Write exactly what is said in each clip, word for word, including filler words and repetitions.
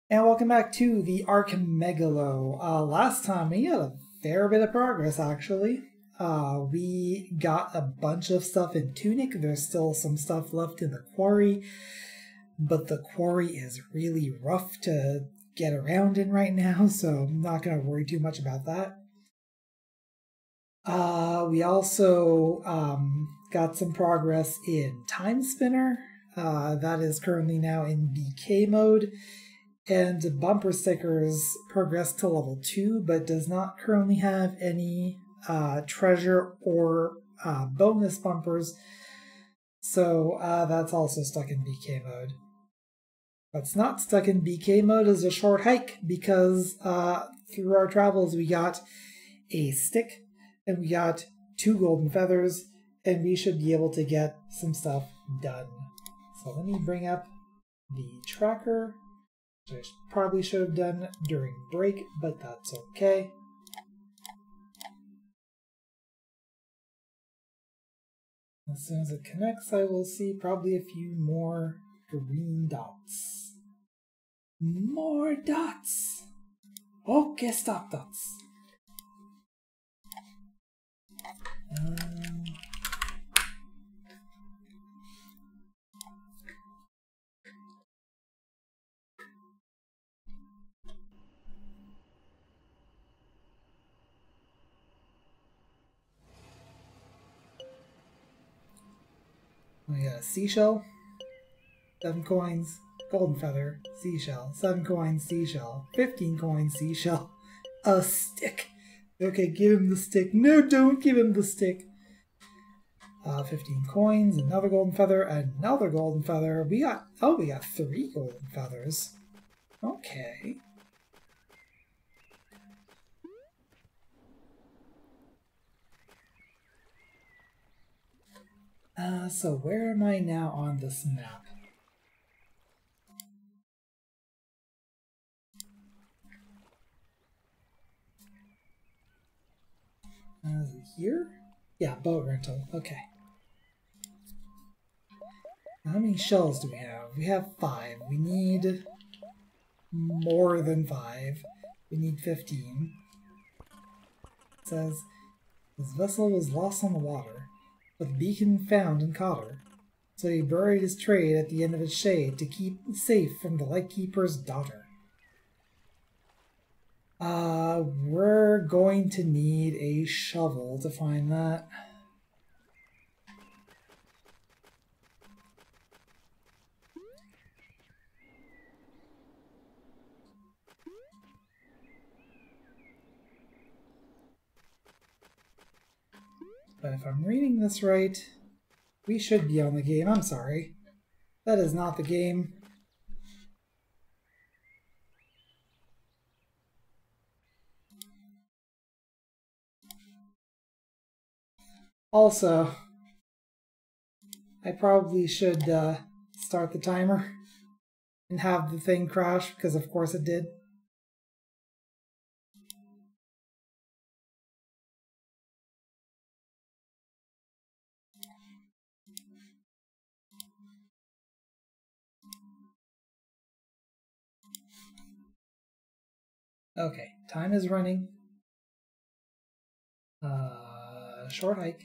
And welcome back to the Archimegalo. Uh, last time we had a fair bit of progress, actually. Uh, we got a bunch of stuff in Tunic. There's still some stuff left in the quarry, but the quarry is really rough to get around in right now, so I'm not going to worry too much about that. Uh, we also um, got some progress in Time Spinner. Uh, that is currently now in B K mode. And Bumper Stickers progressed to level two, but does not currently have any uh, treasure or uh, bonus bumpers. So uh, that's also stuck in B K mode. What's not stuck in B K mode is a short hike, because uh, through our travels we got a stick, and we got two golden feathers, and we should be able to get some stuff done. So let me bring up the tracker, which I probably should have done during break, but that's okay. As soon as it connects, I will see probably a few more green dots. More dots! Okay, stop dots. Um, We got a seashell, seven coins, golden feather, seashell, seven coins, seashell, fifteen coins, seashell, a stick. Okay, give him the stick. No, don't give him the stick. Uh, fifteen coins, another golden feather, another golden feather. We got, oh, we got three golden feathers. Okay. Uh, so where am I now on this map? Uh, is it here? Yeah, boat rental. Okay. How many shells do we have? We have five. We need more than five. We need fifteen. It says, his vessel was lost on the water, but the beacon found and caught her. So he buried his trade at the end of its shade to keep safe from the Lightkeeper's daughter. Uh, we're going to need a shovel to find that. But if I'm reading this right, we should be on the game. I'm sorry. That is not the game. Also, I probably should uh, start the timer and have the thing crash, because of course it did. Okay, time is running. Uh, short hike.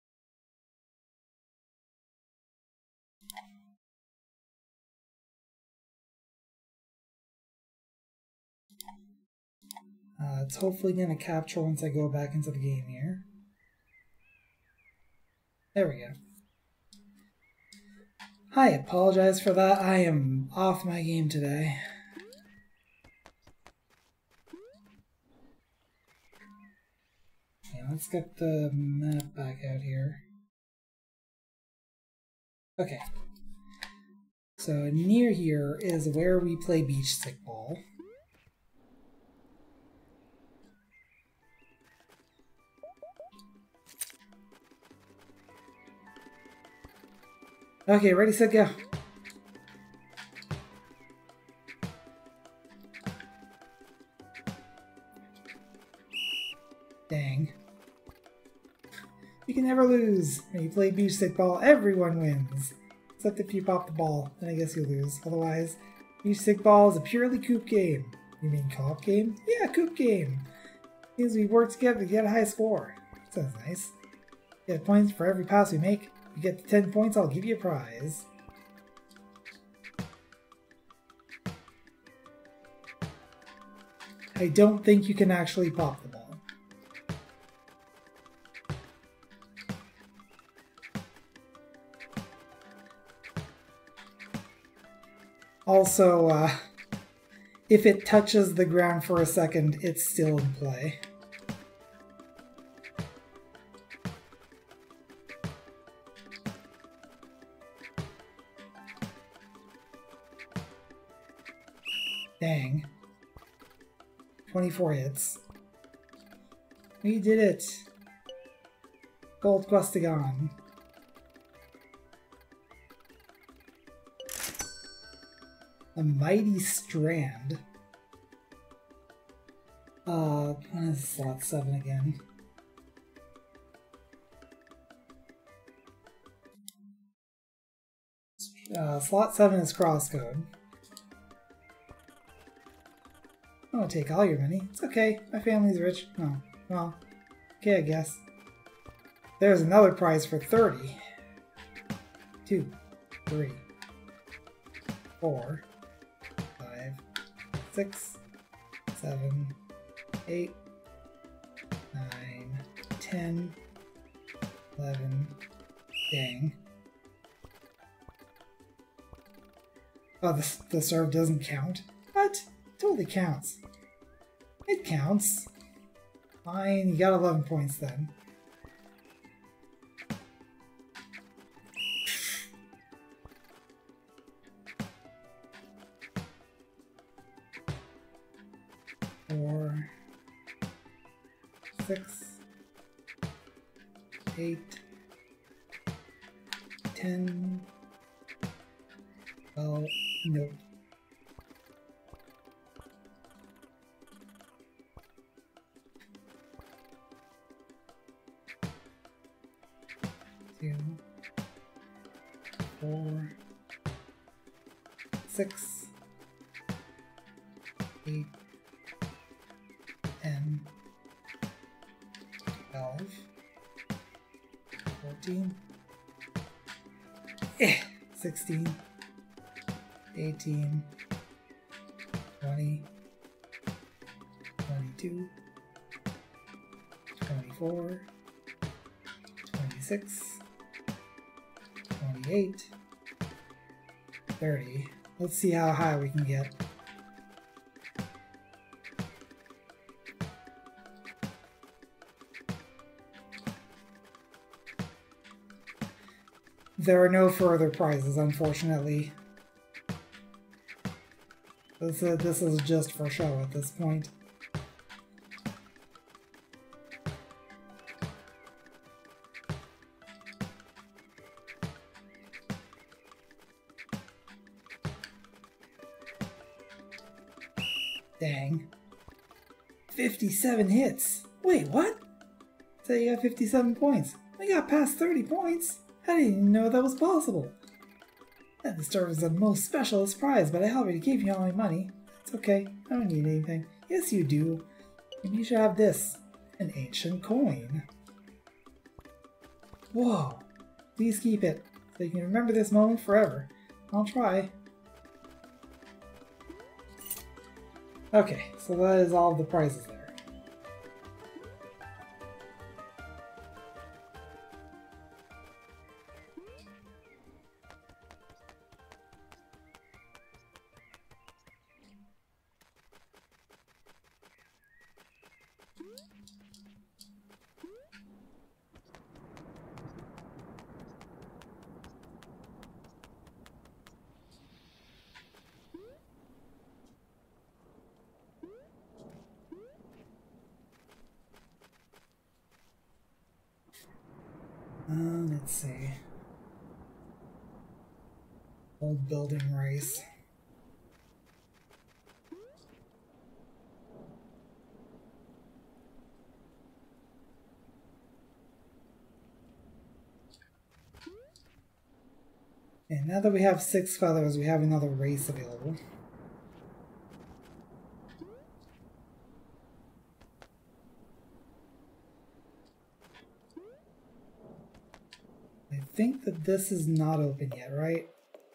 Uh, it's hopefully going to capture once I go back into the game here. There we go. I apologize for that. I am off my game today. Okay, let's get the map back out here. Okay. So near here is where we play beach stickball. Okay, ready, set, go. Dang. You can never lose. When you play beach stickball, everyone wins. Except if you pop the ball, then I guess you lose. Otherwise, Each stick ball is a purely coop game. You mean co-op game? Yeah, coop game. Means we work together to get a high score. Sounds nice. Get points for every pass we make. If you get to ten points, I'll give you a prize. I don't think you can actually pop the ball. Also, uh, if it touches the ground for a second, it's still in play. Dang. twenty-four hits. We did it! Gold Questagon. A mighty strand. Uh, when is slot seven again? Uh, slot seven is crosscode. I won't take all your money. It's okay. My family's rich. Oh, well. Okay, I guess. There's another prize for thirty. Two, three, four, five, six, seven, eight, nine, ten, eleven. Dang. Oh, the, the serve doesn't count? What? Totally counts. It counts. Fine, you got eleven points then. Four, six, eight, ten, twelve, nope. Two, four, six, eight, ten, twelve, fourteen, eh, sixteen, eighteen, twenty, twenty-two, twenty-four, twenty-six, twenty-eight, thirty. Let's see how high we can get. There are no further prizes, unfortunately. This is, this is just for show at this point. Dang. fifty-seven hits! Wait, what? So you got fifty-seven points. I got past thirty points! I didn't even know that was possible. That deserves the most specialist prize, but I already gave you all my money. It's okay, I don't need anything. Yes, you do. And you should have this. An ancient coin. Whoa! Please keep it, so you can remember this moment forever. I'll try. Okay, so that is all of the prizes there. Uh, let's see. Old building race. And now that we have six feathers, we have another race available. think that this is not open yet, right?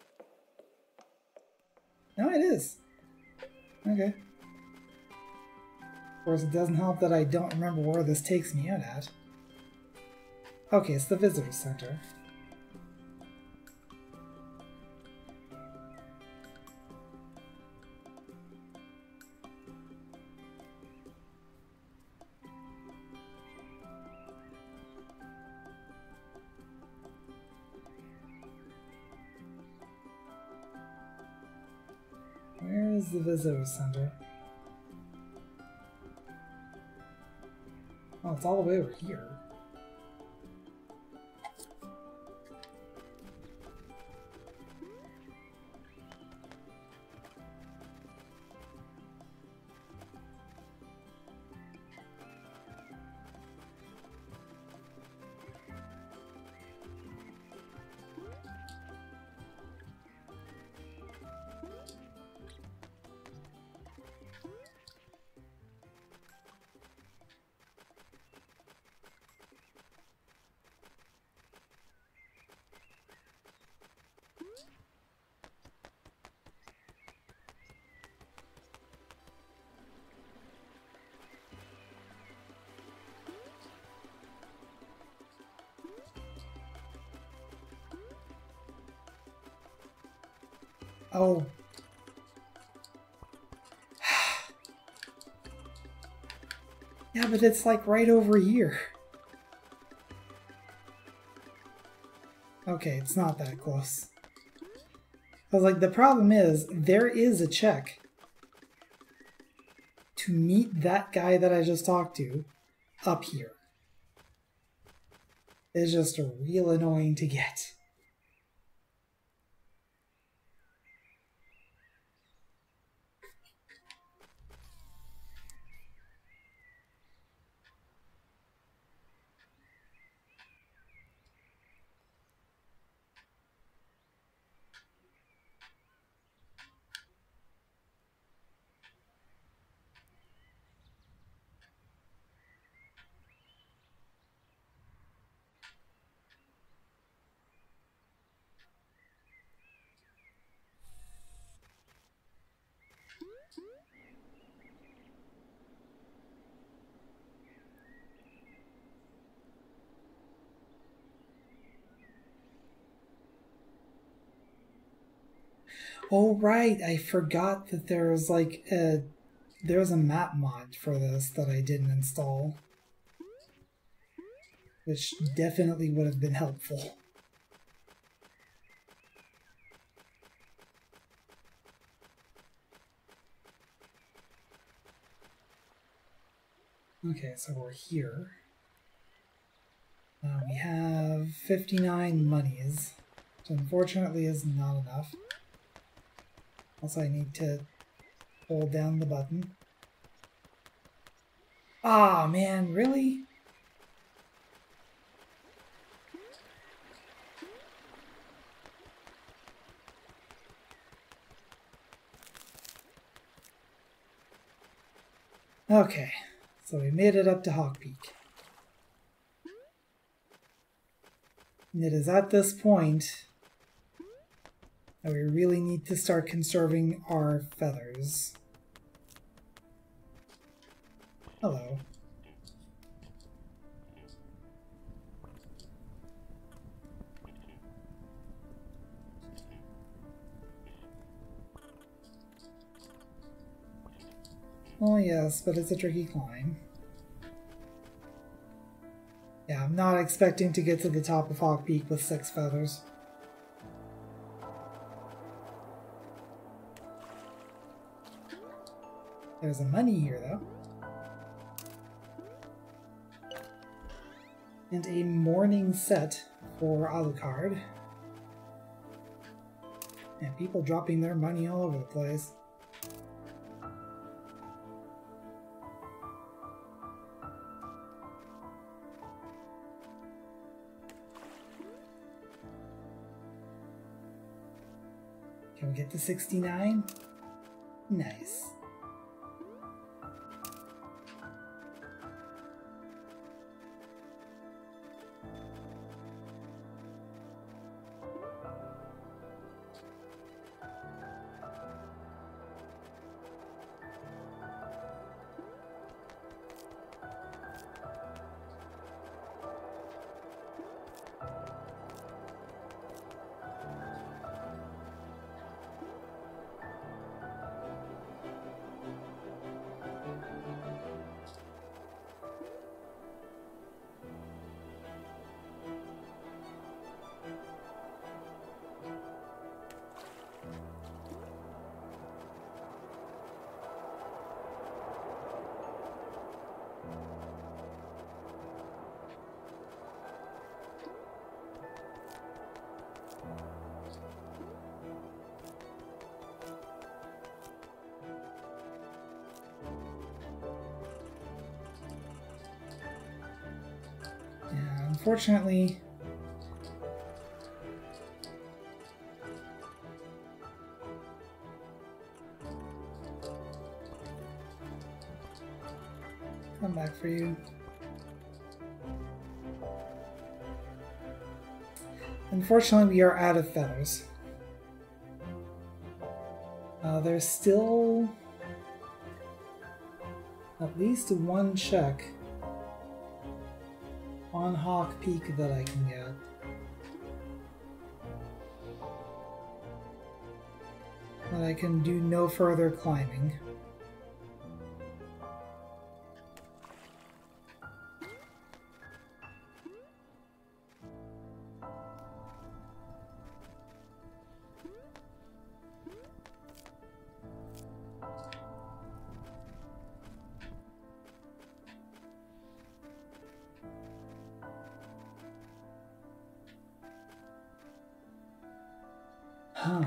No, it is. Okay. Of course, it doesn't help that I don't remember where this takes me out at. Okay, it's the visitor center. Where is the visitor center? Oh, it's all the way over here. Oh. Yeah, but it's like right over here. Okay, it's not that close. I was like, the problem is, there is a check to meet that guy that I just talked to up here. It's just real annoying to get. Oh right, I forgot that there was like a there was a map mod for this that I didn't install, which definitely would have been helpful. Okay, so we're here. Uh, we have fifty-nine monies, which unfortunately is not enough. Also, I need to hold down the button. Ah, man, really? Okay, so we made it up to Hawk Peak. And it is at this point that we really need to start conserving our feathers. Hello. Oh yes, but it's a tricky climb. Yeah, I'm not expecting to get to the top of Hawk Peak with six feathers. There's a money here, though. And a morning set for Alucard. And people dropping their money all over the place. Can we get to sixty-nine? Nice. unfortunately, come back for you. Unfortunately, we are out of feathers. Uh, there's still at least one check on Hawk Peak that I can get. But I can do no further climbing. Huh.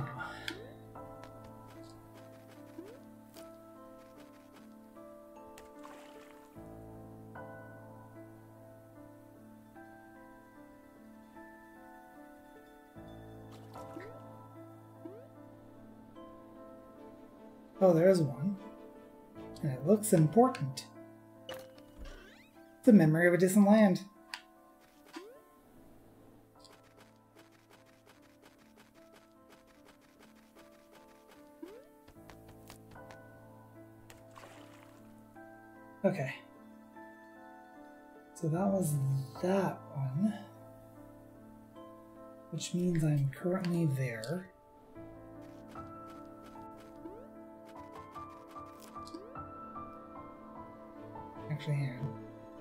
Oh, there's one. And it looks important. The memory of a distant land. Okay. So that was that one. Which means I'm currently there. Actually, hang on.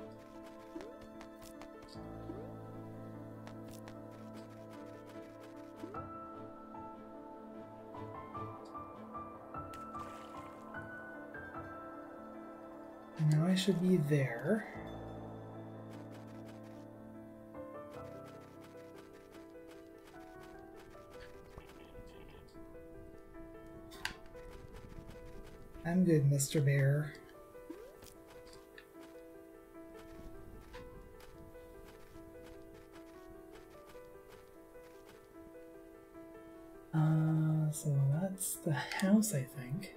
Now I should be there. I'm good, Mister Bear. Uh, so that's the house, I think.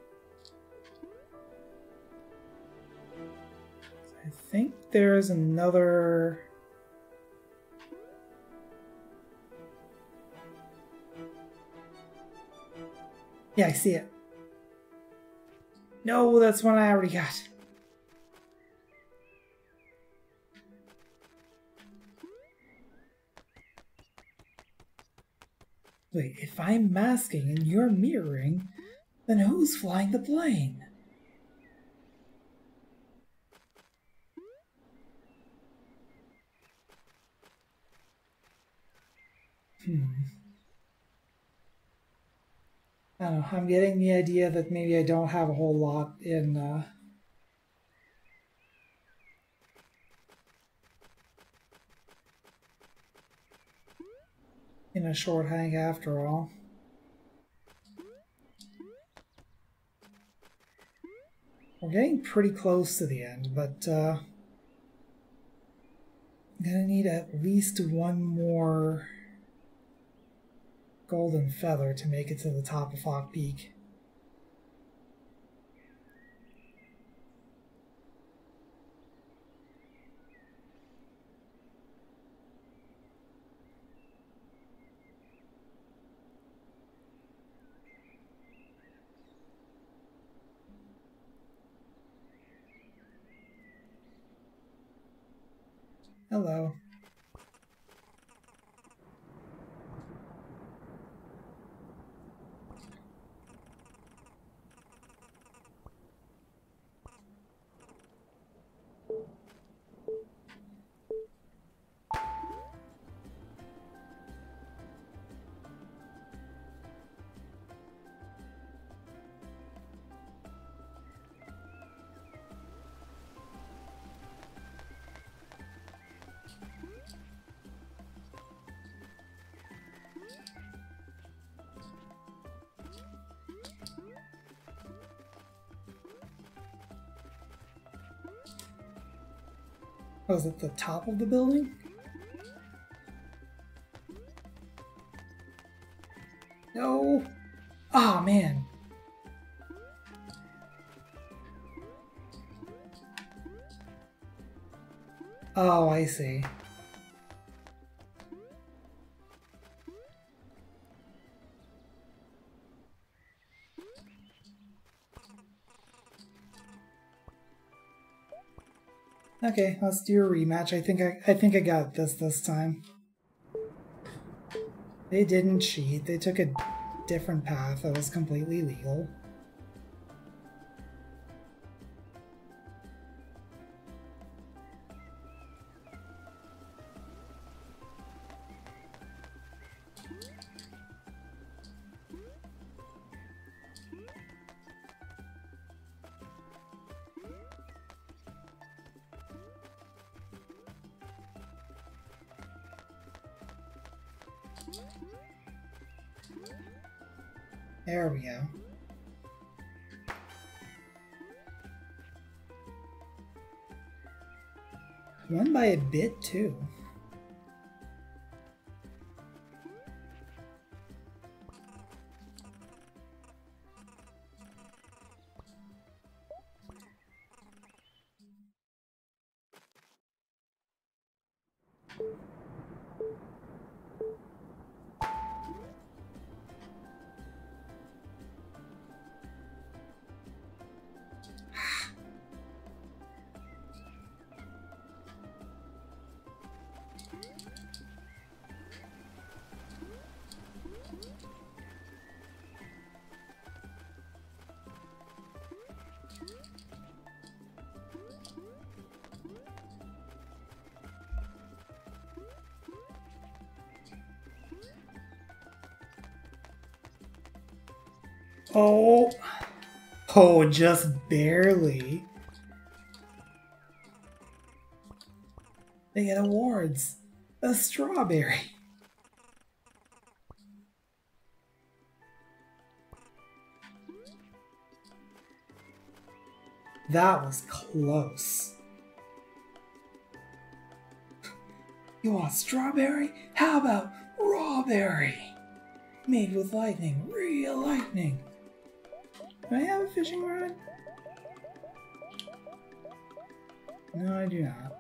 I think there's another... Yeah, I see it. No, that's one I already got. Wait, if I'm masking and you're mirroring, then who's flying the plane? Hmm. I don't know, I'm getting the idea that maybe I don't have a whole lot in, uh... in a short hang after all. We're getting pretty close to the end, but, uh... I'm gonna need at least one more golden feather to make it to the top of Hawk Peak. Hello. Oh, is it the top of the building? Oh, I see. Okay, let's do a rematch. I think I, I think I got this this time. They didn't cheat. They took a different path that was completely legal. There we go. Won by a bit, too. Oh, oh, just barely. They get awards. A strawberry. That was close. You want strawberry? How about rawberry? Made with lightning, real lightning. Do I have a fishing rod? No, I do not.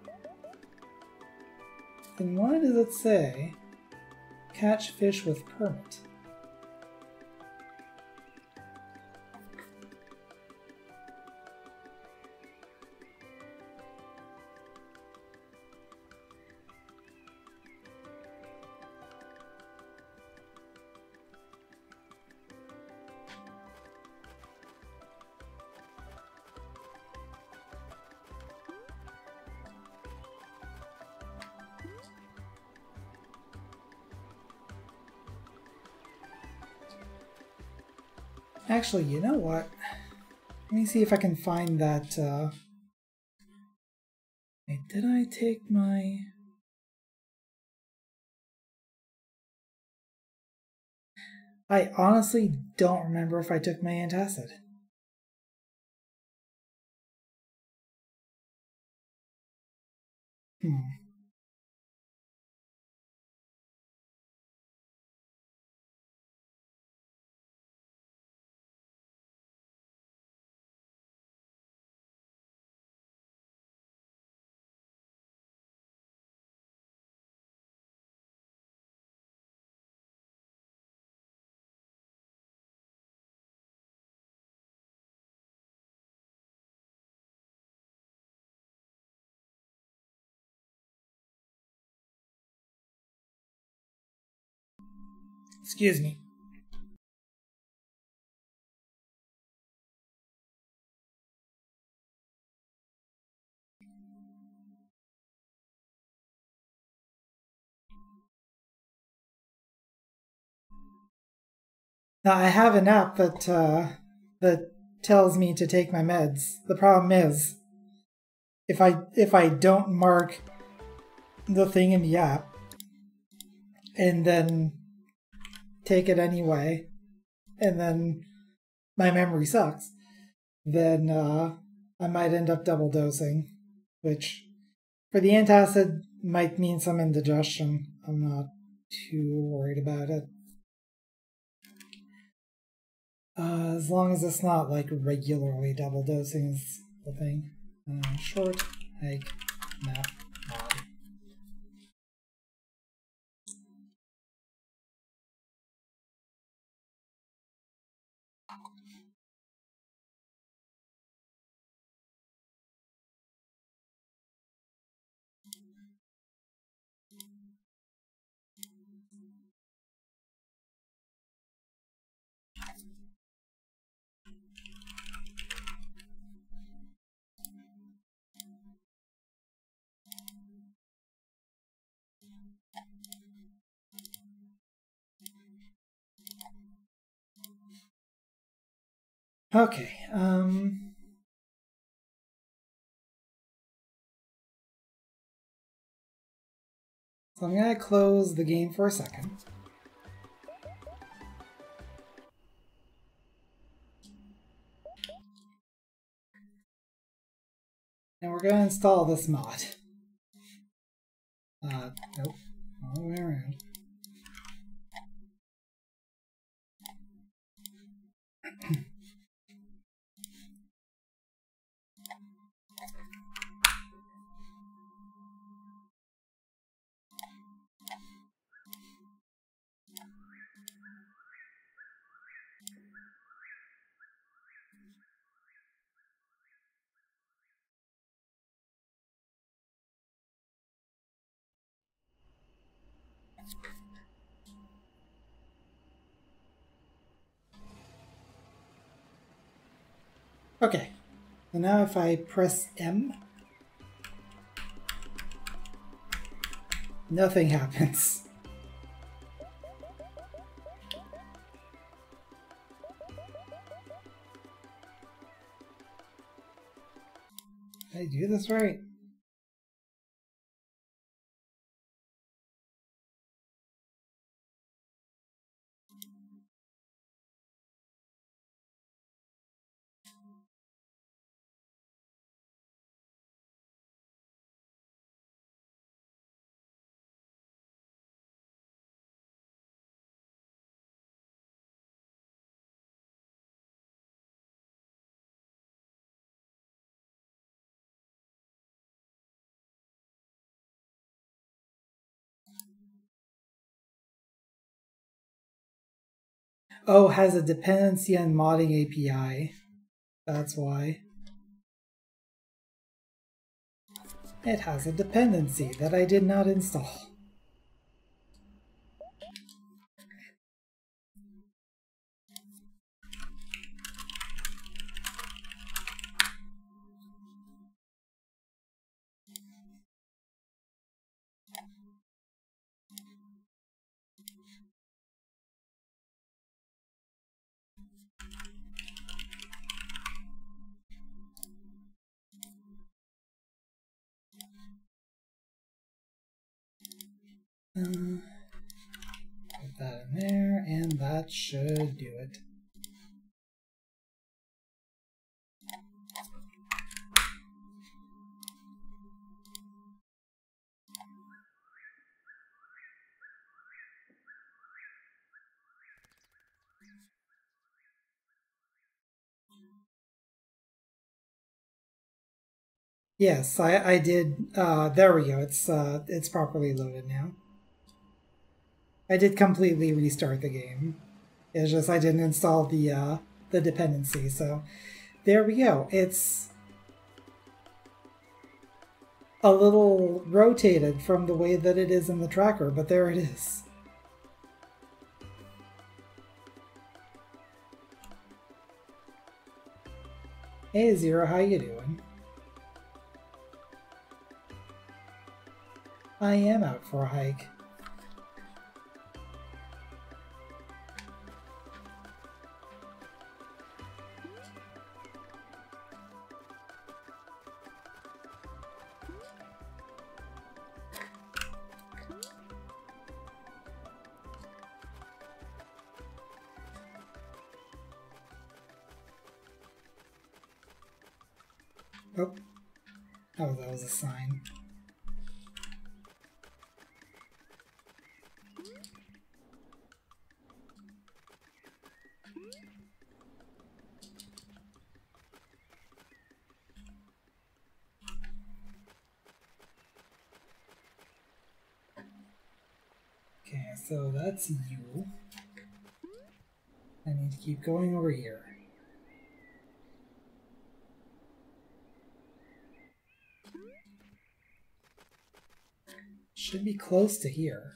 Then why does it say catch fish with permit? Actually, you know what? Let me see if I can find that, uh... Wait, did I take my... I honestly don't remember if I took my antacid. Hmm. Excuse me. Now, I have an app that, uh, that tells me to take my meds. The problem is, if I, if I don't mark the thing in the app, and then take it anyway, and then my memory sucks, then uh, I might end up double dosing, which for the antacid might mean some indigestion. I'm not too worried about it. Uh, as long as it's not like regularly double dosing is the thing. Uh, short, hike, nap. mod. Okay, um... so I'm gonna close the game for a second. And we're gonna install this mod. Uh, nope. All the way around. Okay, so now if I press M, nothing happens. Did I do this right? Oh, has a dependency on modding A P I. That's why. It has a dependency that I did not install. Uh, put that in there, and that should do it. Yes, I, I did. Uh, there we go. It's uh, it's properly loaded now. I did completely restart the game. It's just I didn't install the uh, the dependency. So there we go. It's a little rotated from the way that it is in the tracker, but there it is. Hey Zero, how you doing? I am out for a hike. Oh, oh, that was a sign. so that's you. I need to keep going over here. Should be close to here.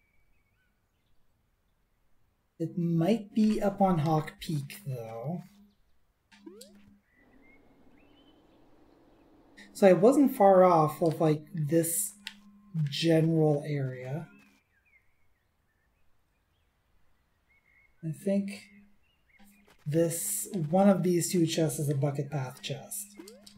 It might be up on Hawk Peak, though. So I wasn't far off of, like, this general area. I think this, one of these two chests is a bucket path chest.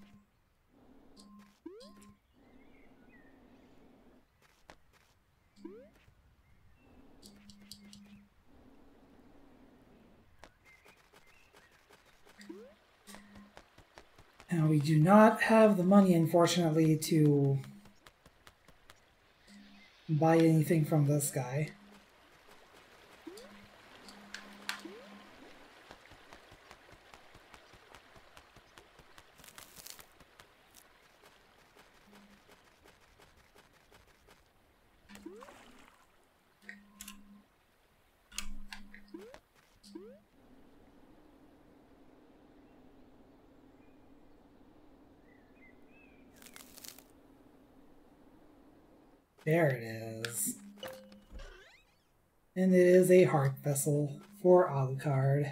Now, we do not have the money, unfortunately, to buy anything from this guy. There it is. And it is a heart vessel for Alucard.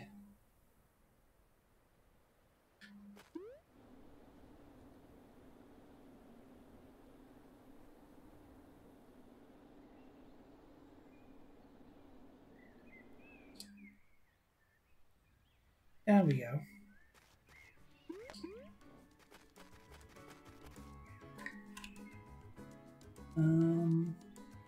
There we go. Um,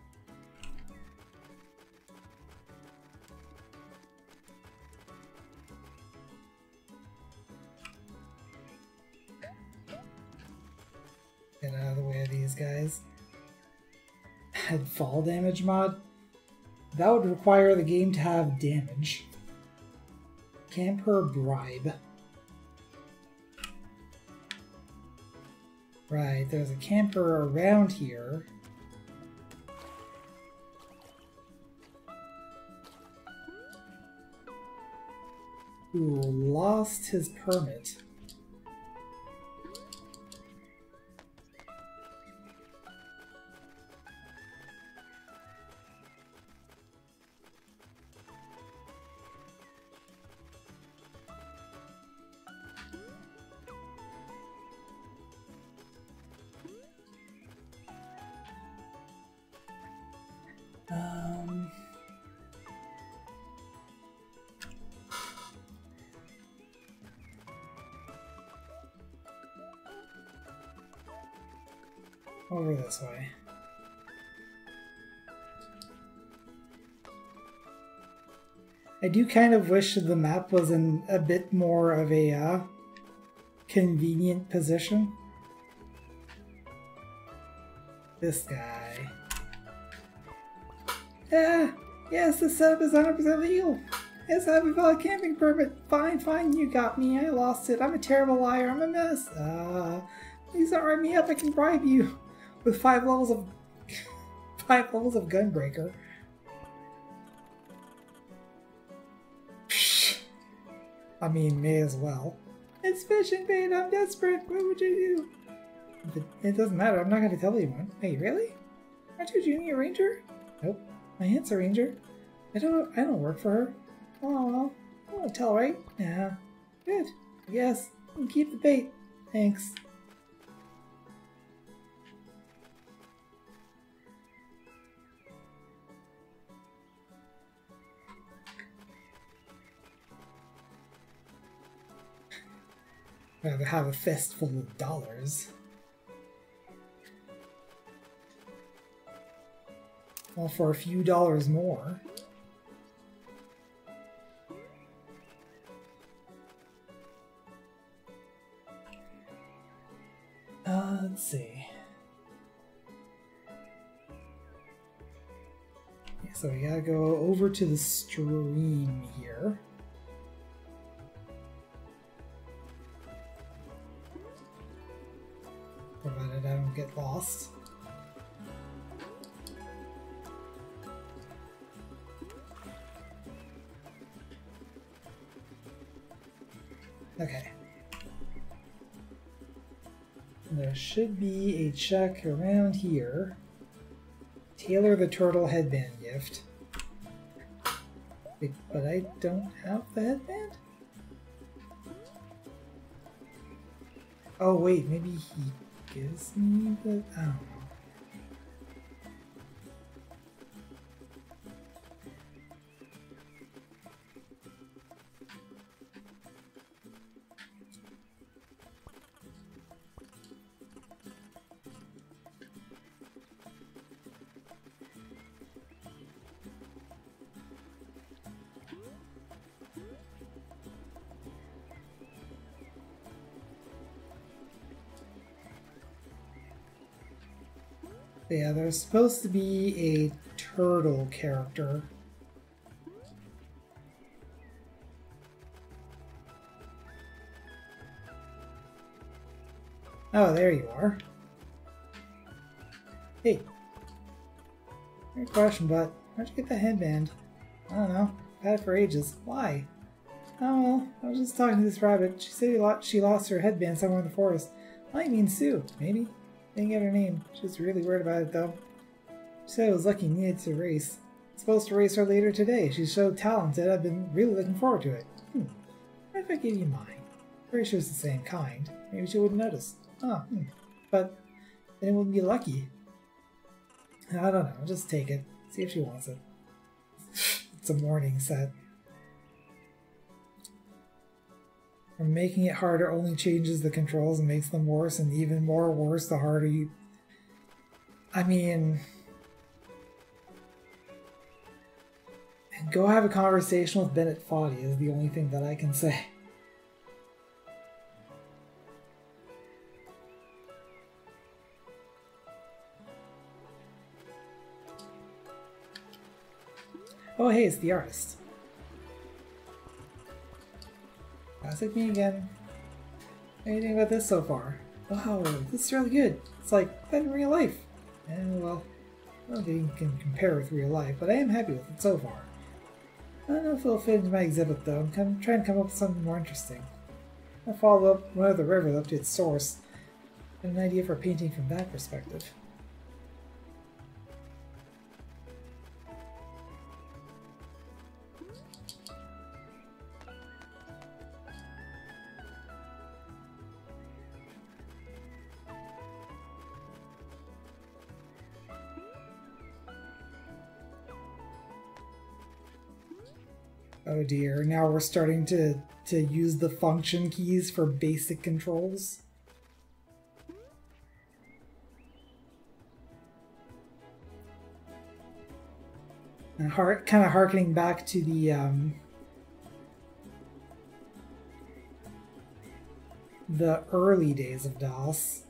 get out of the way of these guys. Add fall damage mod? That would require the game to have damage. Camper bribe. Right, there's a camper around here. Who lost his permit. Um... Over this way. I do kind of wish the map was in a bit more of a uh, convenient position. This guy. Yeah, yes, this setup is one hundred percent legal. Yes, I have a valid camping permit. Fine, fine, you got me. I lost it. I'm a terrible liar. I'm a mess. Uh, please don't write me up. I can bribe you with five levels of five levels of Gunbreaker. I mean, may as well. It's fishing bait. I'm desperate. What would you do? It, it doesn't matter. I'm not going to tell anyone. Hey, really? Aren't you Junior Ranger? Nope. My aunt's a ranger. I don't. I don't work for her. Oh well. I won't tell, right? Yeah. Good. Yes. You can keep the bait. Thanks. I'd rather have a fist full of dollars. Well, for a few dollars more. Uh, let's see. Yeah, so we gotta go over to the stream here. Provided I don't get lost. Okay. There should be a check around here. Tailor the turtle headband gift. Wait, but I don't have the headband? Oh wait, maybe he gives me the... I don't know. Yeah, there's supposed to be a turtle character. Oh, there you are. Hey. Great question, but where'd you get the headband? I don't know. I've had it for ages. Why? Oh well, I was just talking to this rabbit. She said she lost her headband somewhere in the forest. Might mean Sue, maybe? Didn't get her name. She was really worried about it though. She said it was lucky needed to race. I'm supposed to race her later today. She's so talented, I've been really looking forward to it. Hmm. What if I gave you mine? Pretty sure it's the same kind. Maybe she wouldn't notice. Oh, hmm. But then it wouldn't be lucky. I don't know. Just take it. See if she wants it. It's a morning set. From making it harder only changes the controls and makes them worse, and even more worse the harder you... I mean... Go have a conversation with Bennett Foddy is the only thing that I can say. Oh hey, it's the artist. Classic me again. What do you think about this so far? Wow, this is really good. It's like that in real life. And well, I don't think you can compare with real life, but I am happy with it so far. I don't know if it'll fit into my exhibit though. I'm come, trying to come up with something more interesting. I'll follow up one of the rivers up to its source. Get an idea for painting from that perspective. Oh dear, now we're starting to, to use the function keys for basic controls. And har kind of harkening back to the um, the early days of DOS.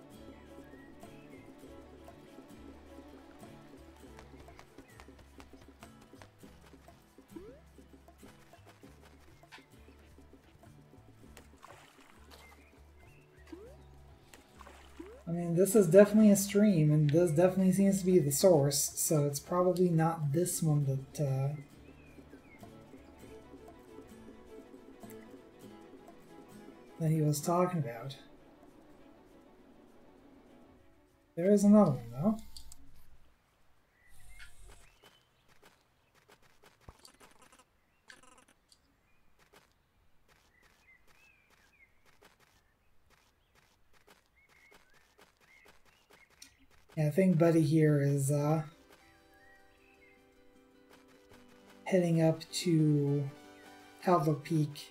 I mean, this is definitely a stream, and this definitely seems to be the source, so it's probably not this one that, uh... that he was talking about. There is another one, though. Yeah, I think Buddy here is uh, heading up to Outlook Peak.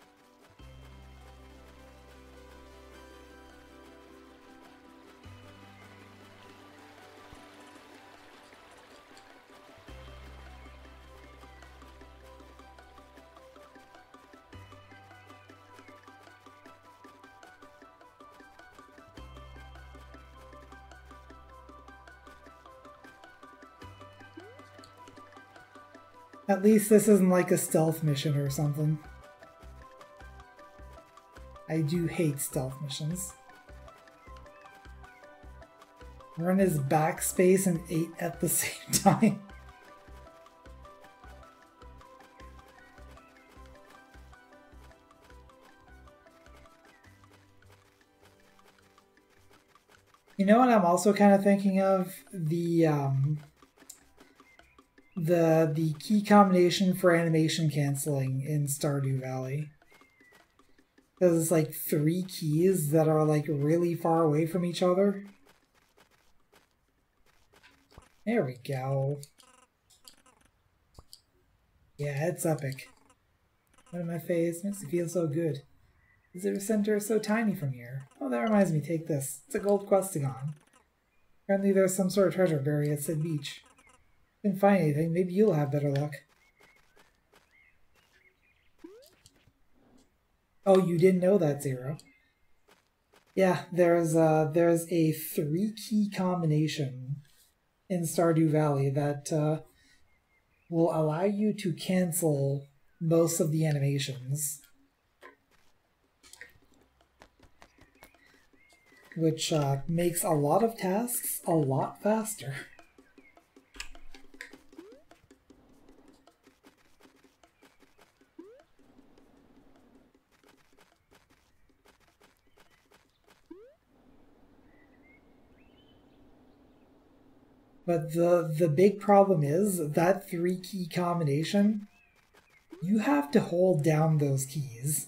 At least this isn't like a stealth mission or something. I do hate stealth missions. Run his backspace and eight at the same time. You know what I'm also kind of thinking of? The um, the the key combination for animation canceling in Stardew Valley. There's like three keys that are like really far away from each other. There we go. Yeah, it's epic. Right in my face, makes me feel so good. The Zero Center is so tiny from here. Oh, that reminds me, take this. It's a gold questagon. Apparently there's some sort of treasure buried at Sid Beach. Didn't find anything, maybe you'll have better luck. Oh, you didn't know that, Zero. Yeah, there's uh there's a three key combination in Stardew Valley that uh, will allow you to cancel most of the animations, which uh, makes a lot of tasks a lot faster. But the the big problem is that three key combination, you have to hold down those keys.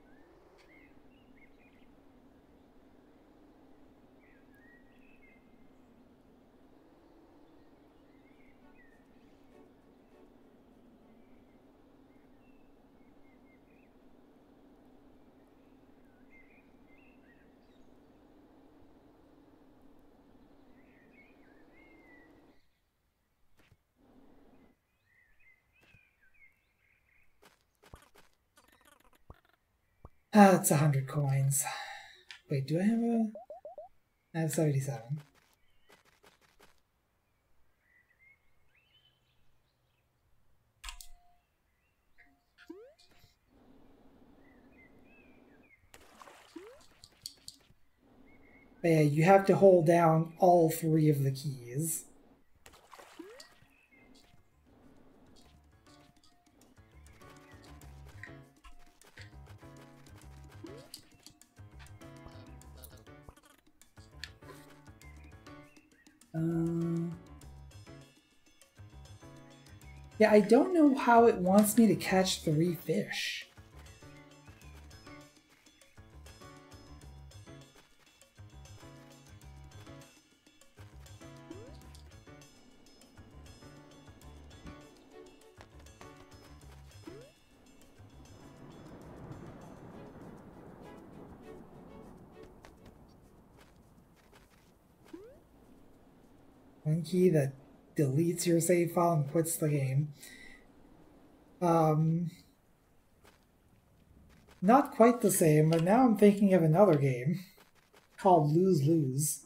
Ah, it's a hundred coins. Wait, do I have a... I have seventy-seven. But yeah, you have to hold down all three of the keys. Um, yeah, I don't know how it wants me to catch three fish. One key that deletes your save file and quits the game. Um, not quite the same, but now I'm thinking of another game called Lose Lose.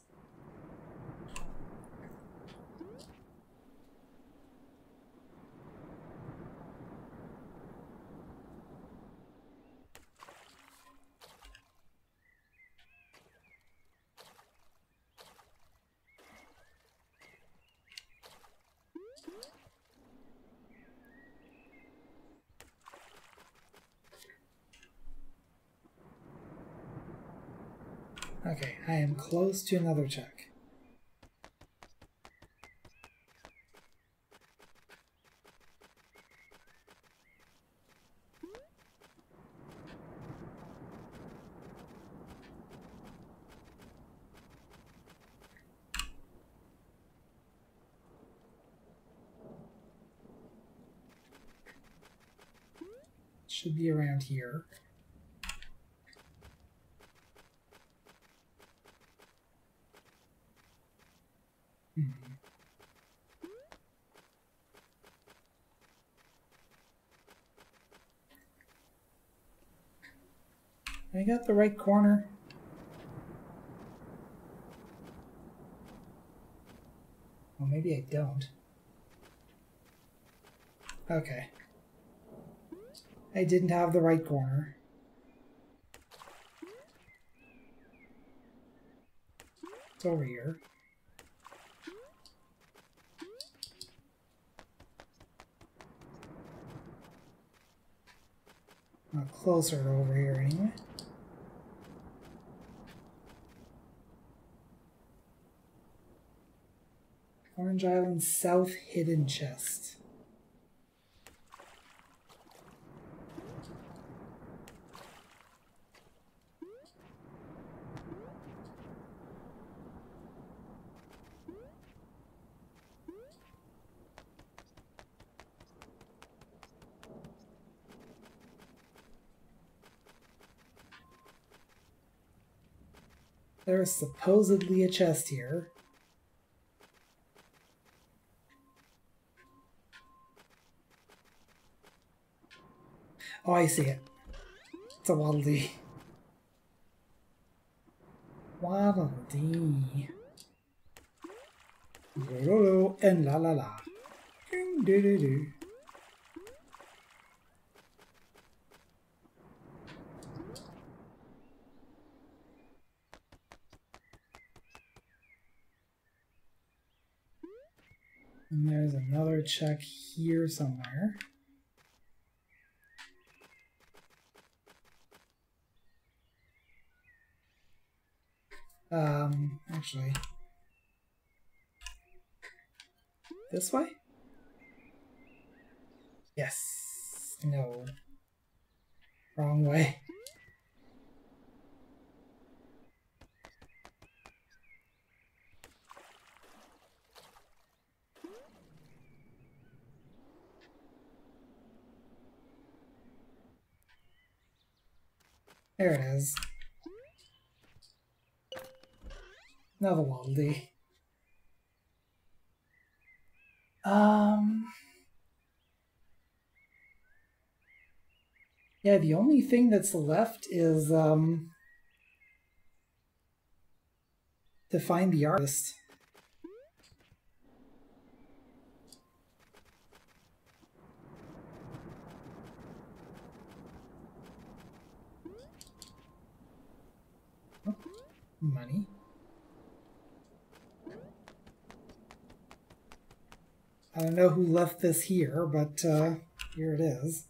Okay, I am close to another check. Should be around here. Hmm. I got the right corner. Well, maybe I don't. Okay. I didn't have the right corner. It's over here. Not closer to over here anyway. Orange Island South hidden chest. There's supposedly a chest here. Oh, I see it. It's a Waddle Dee. Waddle Dee. Lo-lo-lo and la la la. Do-do-do. And there's another check here somewhere. Um, actually, this way? Yes. No. Wrong way. There it is. Another Waddle Dee. Um. Yeah, the only thing that's left is um to find the artist. Oh, money. I don't know who left this here, but uh, here it is.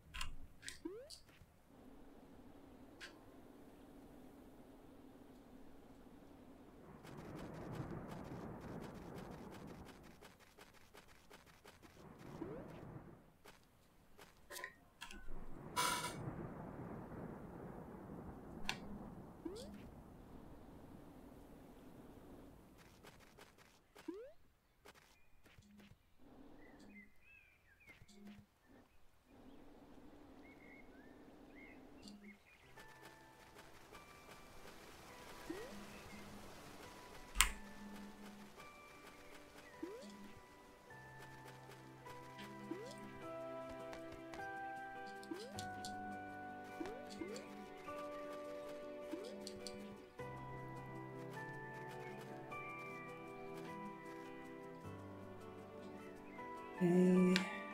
Okay.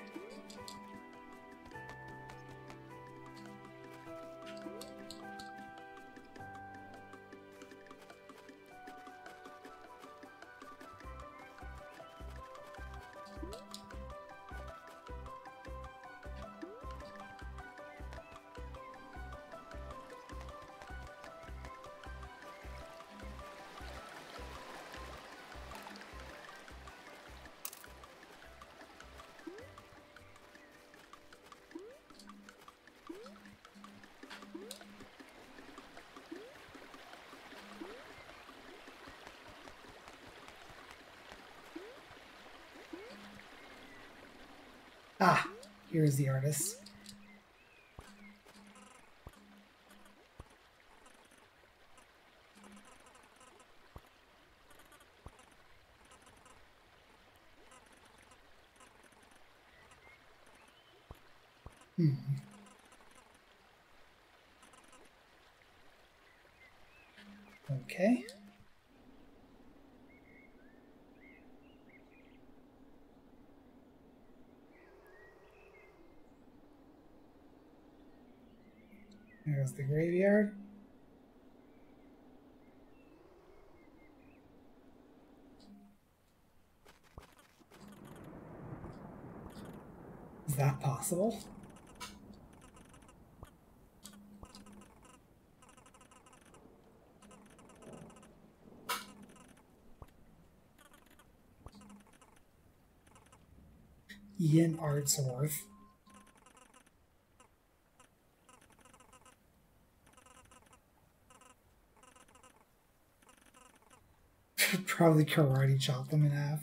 Ah, here's the artist. Hmm. Okay. There's the graveyard. Is that possible? Ian Artsworth. Probably karate chop them in half.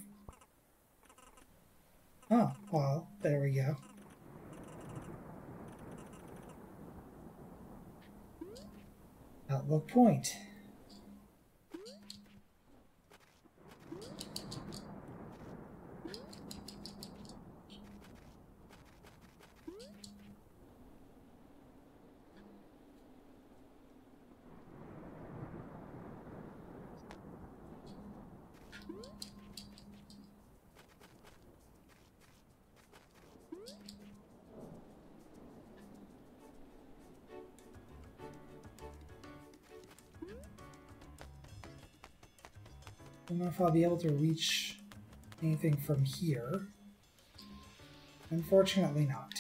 Oh, well, there we go. Outlook point. I don't know if I'll be able to reach anything from here. Unfortunately not.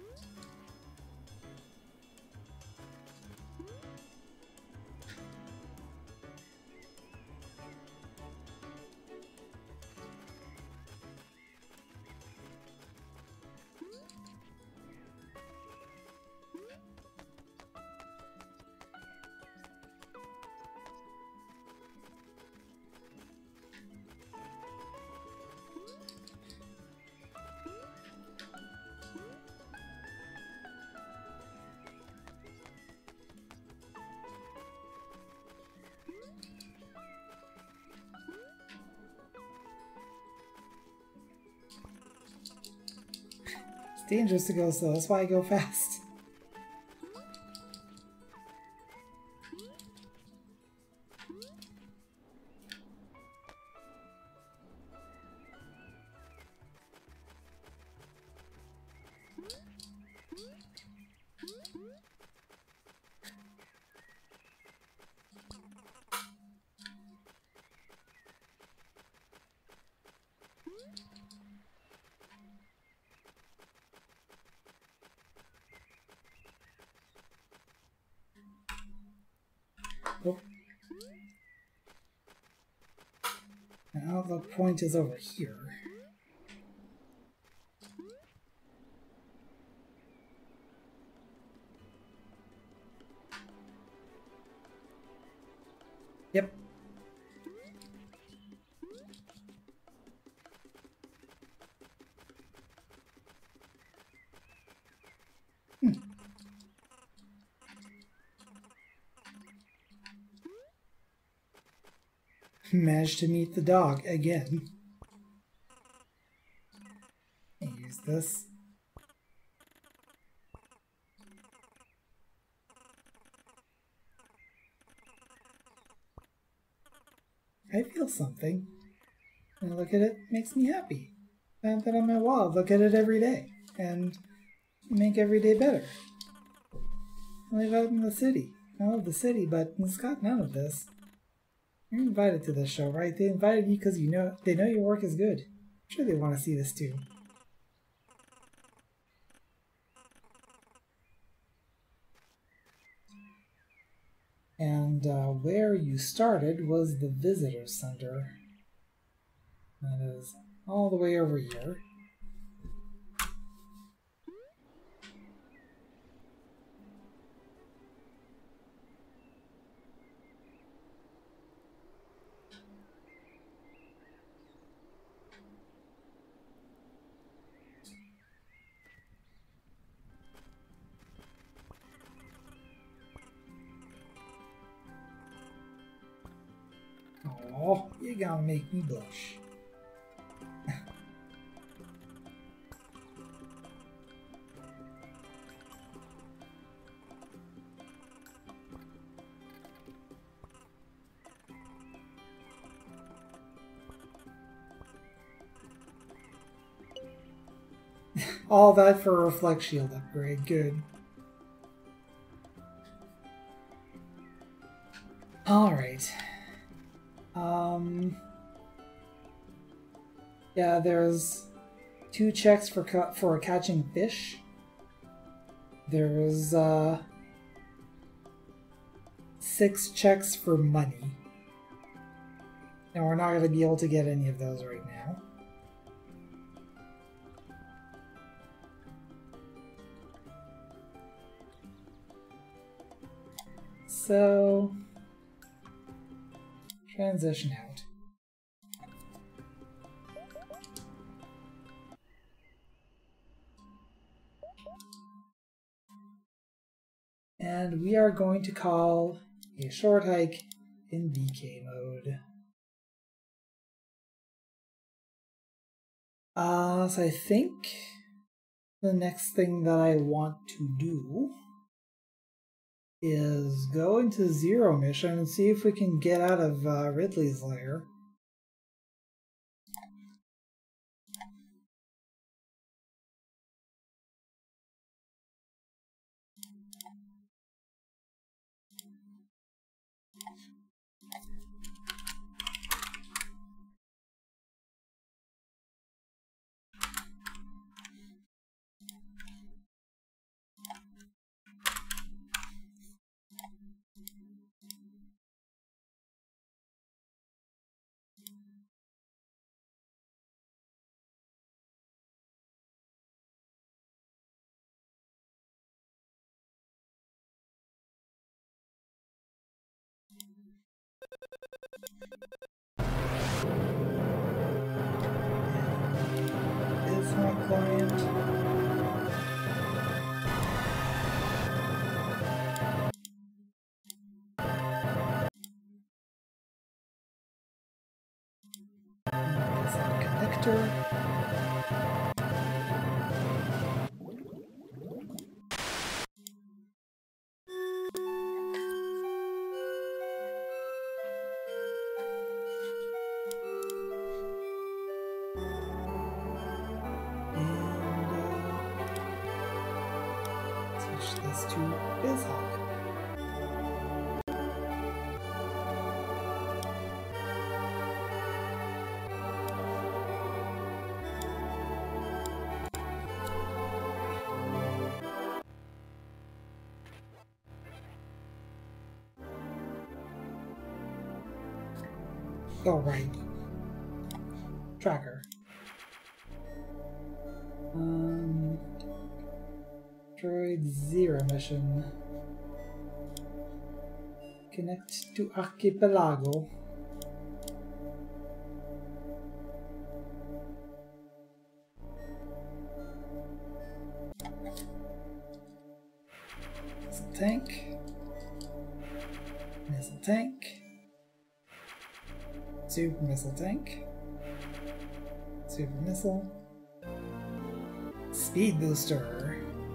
Dangerous to go slow, that's why I go fast. Oh. Now the point is over here. Yep. Hmm. Managed to meet the dog again. Use this. I feel something. When I look at it, it makes me happy. Found that on my wall. Look at it every day. And make every day better. I live out in the city. I love the city, but it's got none of this. You're invited to this show, right? They invited you because you know they know your work is good. I'm sure they want to see this too. And uh, where you started was the visitor center. That is all the way over here. Oh, you're gonna make me blush. All that for a reflect shield upgrade. Good. Alright. Um, yeah, there's two checks for ca for catching fish. There's uh, six checks for money. And we're not going to be able to get any of those right now. So, transition out. And we are going to call a short hike in B K mode. Uh, so I think the next thing that I want to do is go into Zero Mission and see if we can get out of uh, Ridley's lair. Is my client. Is that connector? This to BizHawk. Oh, right. Tracker. Um... Metroid Zero Mission. Connect to Archipelago. Missile tank. Missile tank. Super missile tank. Super missile. Speed booster.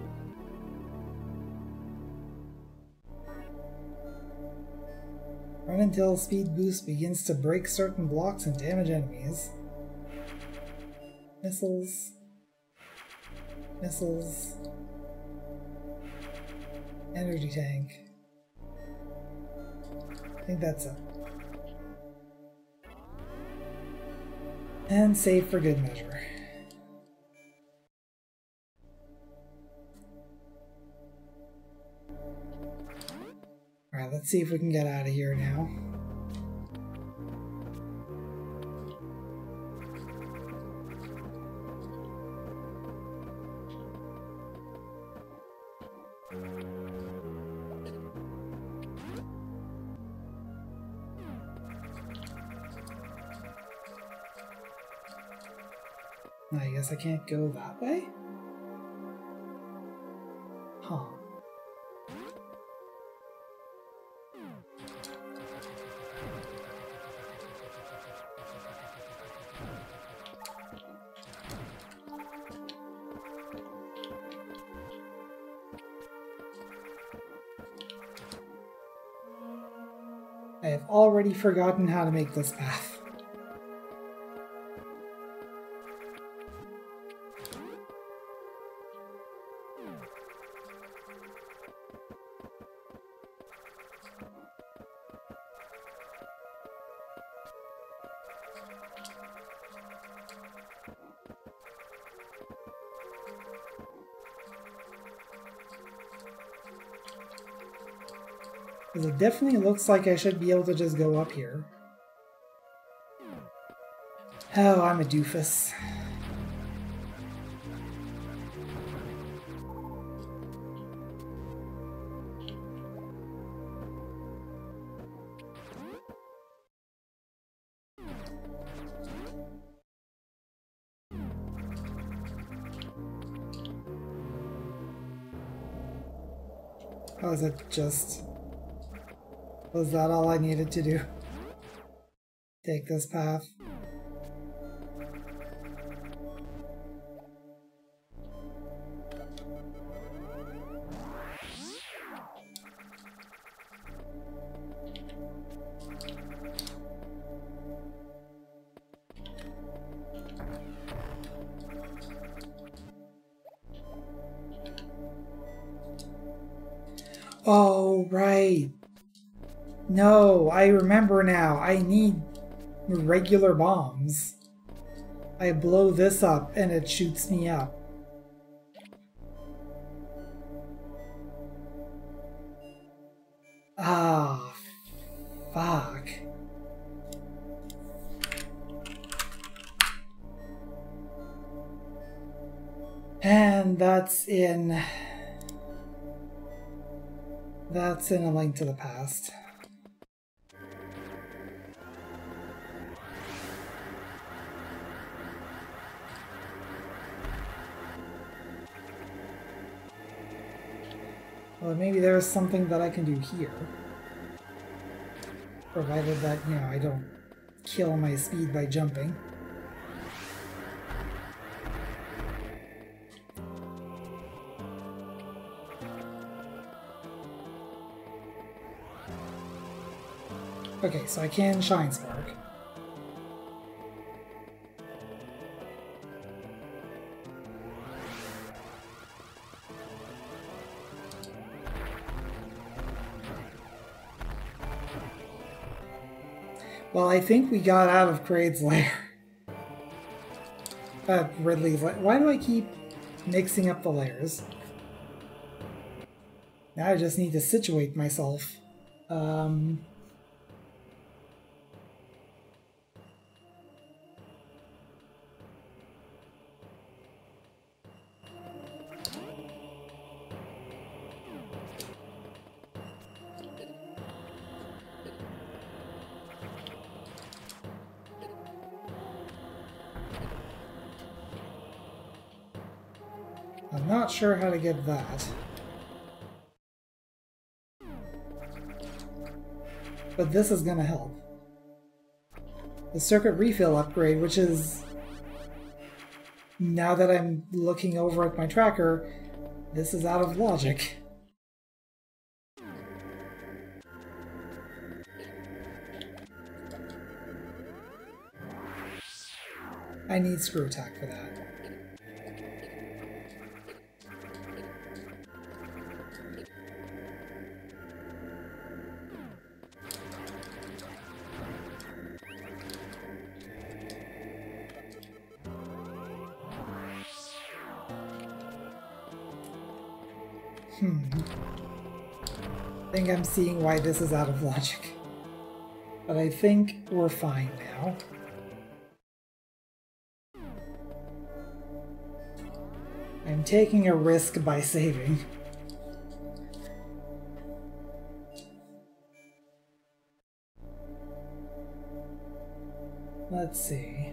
Run until speed boost begins to break certain blocks and damage enemies. Missiles. Missiles. Energy tank. I think that's it. And save for good measure. Alright, let's see if we can get out of here now. I guess I can't go that way? Huh. I have already forgotten how to make this path. Because it definitely looks like I should be able to just go up here. Oh, I'm a doofus. Was it just... Was that all I needed to do? Take this path? Oh, right. No, I remember now. I need regular bombs. I blow this up and it shoots me up. Ah, fuck. And that's in... That's in A Link to the Past. Well, maybe there's something that I can do here. Provided that, you know, I don't kill my speed by jumping. Okay, so I can Shine Spark. Well, I think we got out of Kraid's lair. Uh, Ridley's lair. Why do I keep mixing up the layers? Now I just need to situate myself. Um... I'm not sure how to get that. But this is gonna help. The circuit refill upgrade, which is... Now that I'm looking over at my tracker, this is out of logic. I need screw attack for that. Hmm. I think I'm seeing why this is out of logic. But I think we're fine now. I'm taking a risk by saving. Let's see.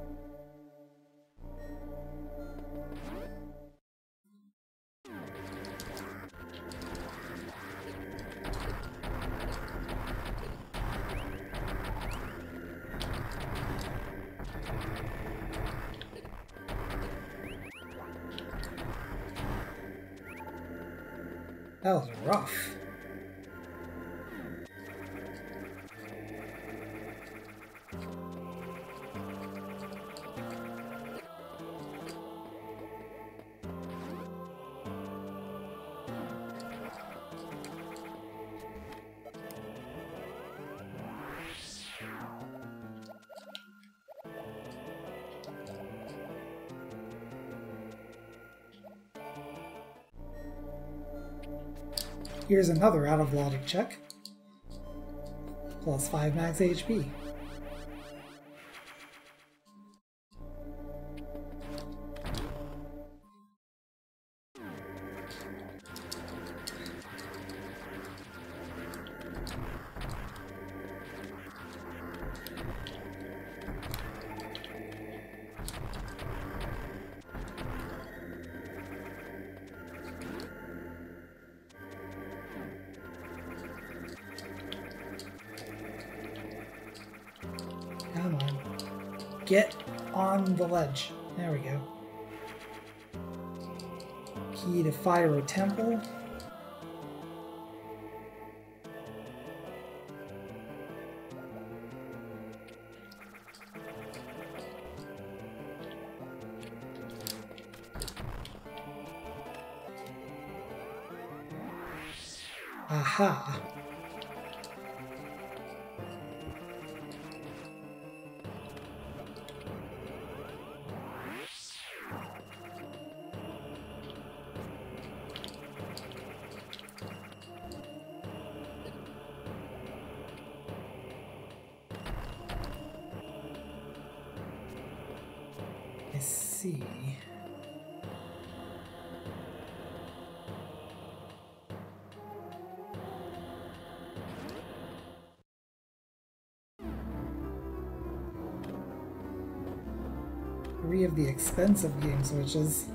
That was rough. Here's another out of logic check. Plus five max H P. Come on. Get on the ledge. There we go. Key to Fire Temple. Aha. I see. Three of the expensive game switches.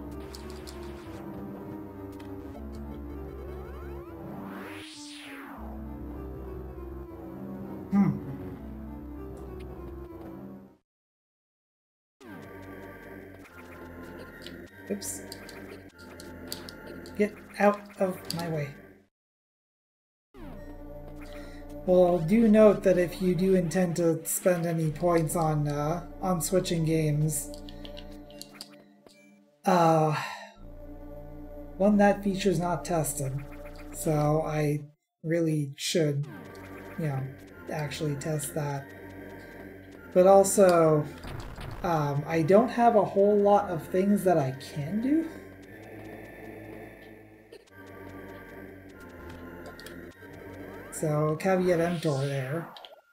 Hmm. Oops. Get out of my way. Well, do note that if you do intend to spend any points on uh, on switching games, uh, one, that feature's not tested, so I really should, you know, actually test that. But also, um, I don't have a whole lot of things that I can do. So, caveat emptor there.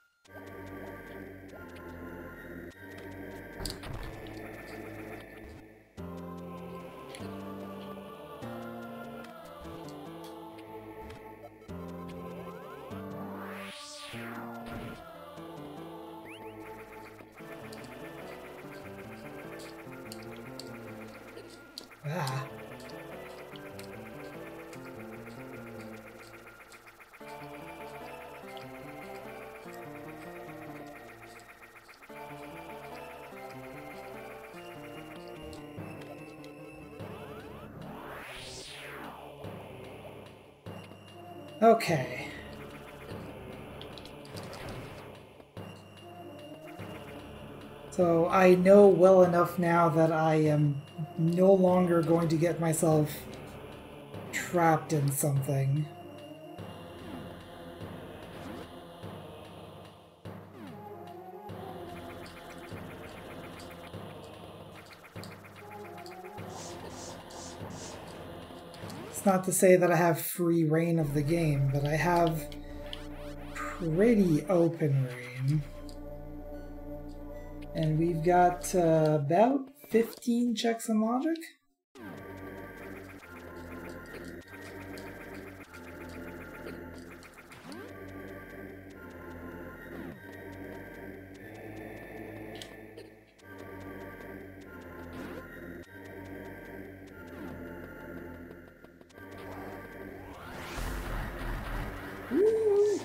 Ah. Okay. So I know well enough now that I am no longer going to get myself trapped in something. It's not to say that I have free reign of the game, but I have pretty open reign. And we've got uh, about fifteen checks in logic. Woo!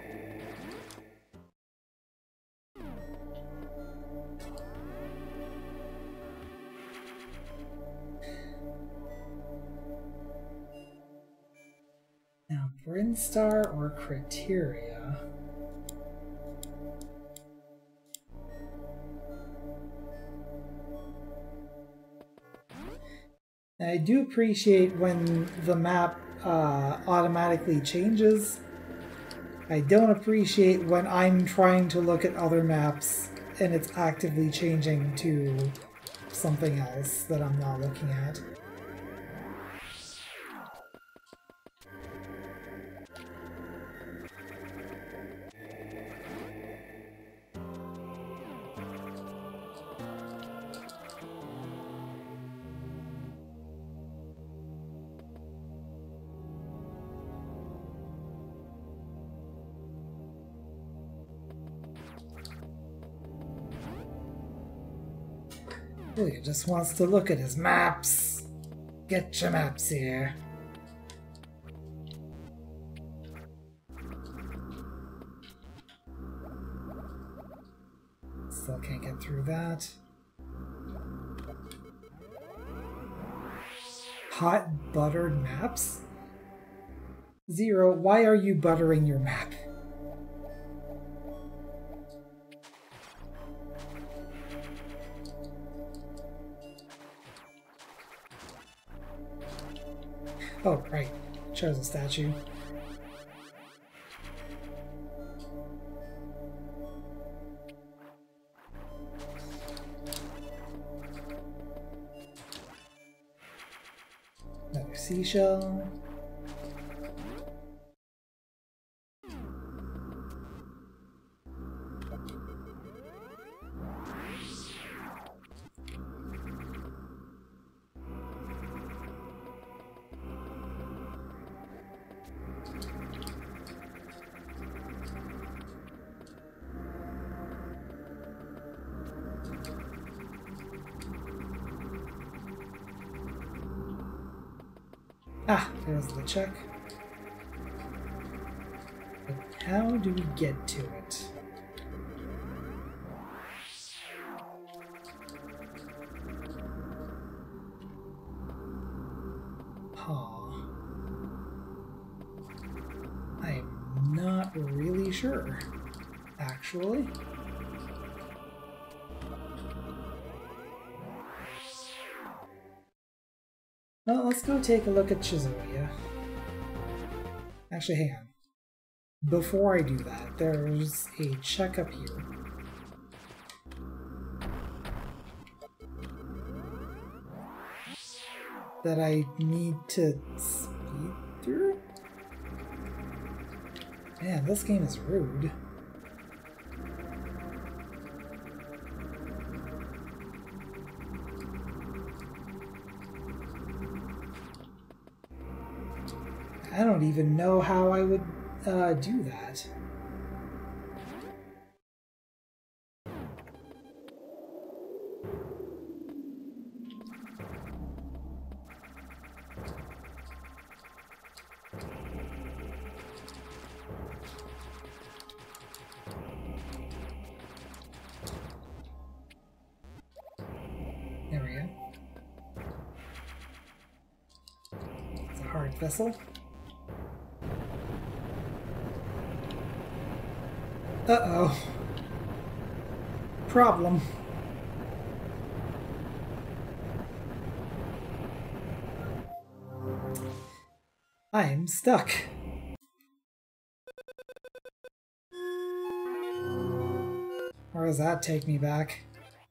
Now, Brinstar or Criteria? I do appreciate when the map uh, automatically changes. I don't appreciate when I'm trying to look at other maps and it's actively changing to something else that I'm not looking at. He just wants to look at his maps. Get your maps here. Still can't get through that. Hot buttered maps? Zero, why are you buttering your map? Oh, right. Chose a statue. Another seashell. Ah, there's the check. But how do we get to it? Huh. I'm not really sure, actually. Well, let's go take a look at Chizodia. Actually, hang on. Before I do that, there's a check up here. That I need to speed through? Man, this game is rude. I don't even know how I would uh, do that. There we go. It's a hard vessel. Uh-oh. Problem. I'm stuck. Where does that take me back?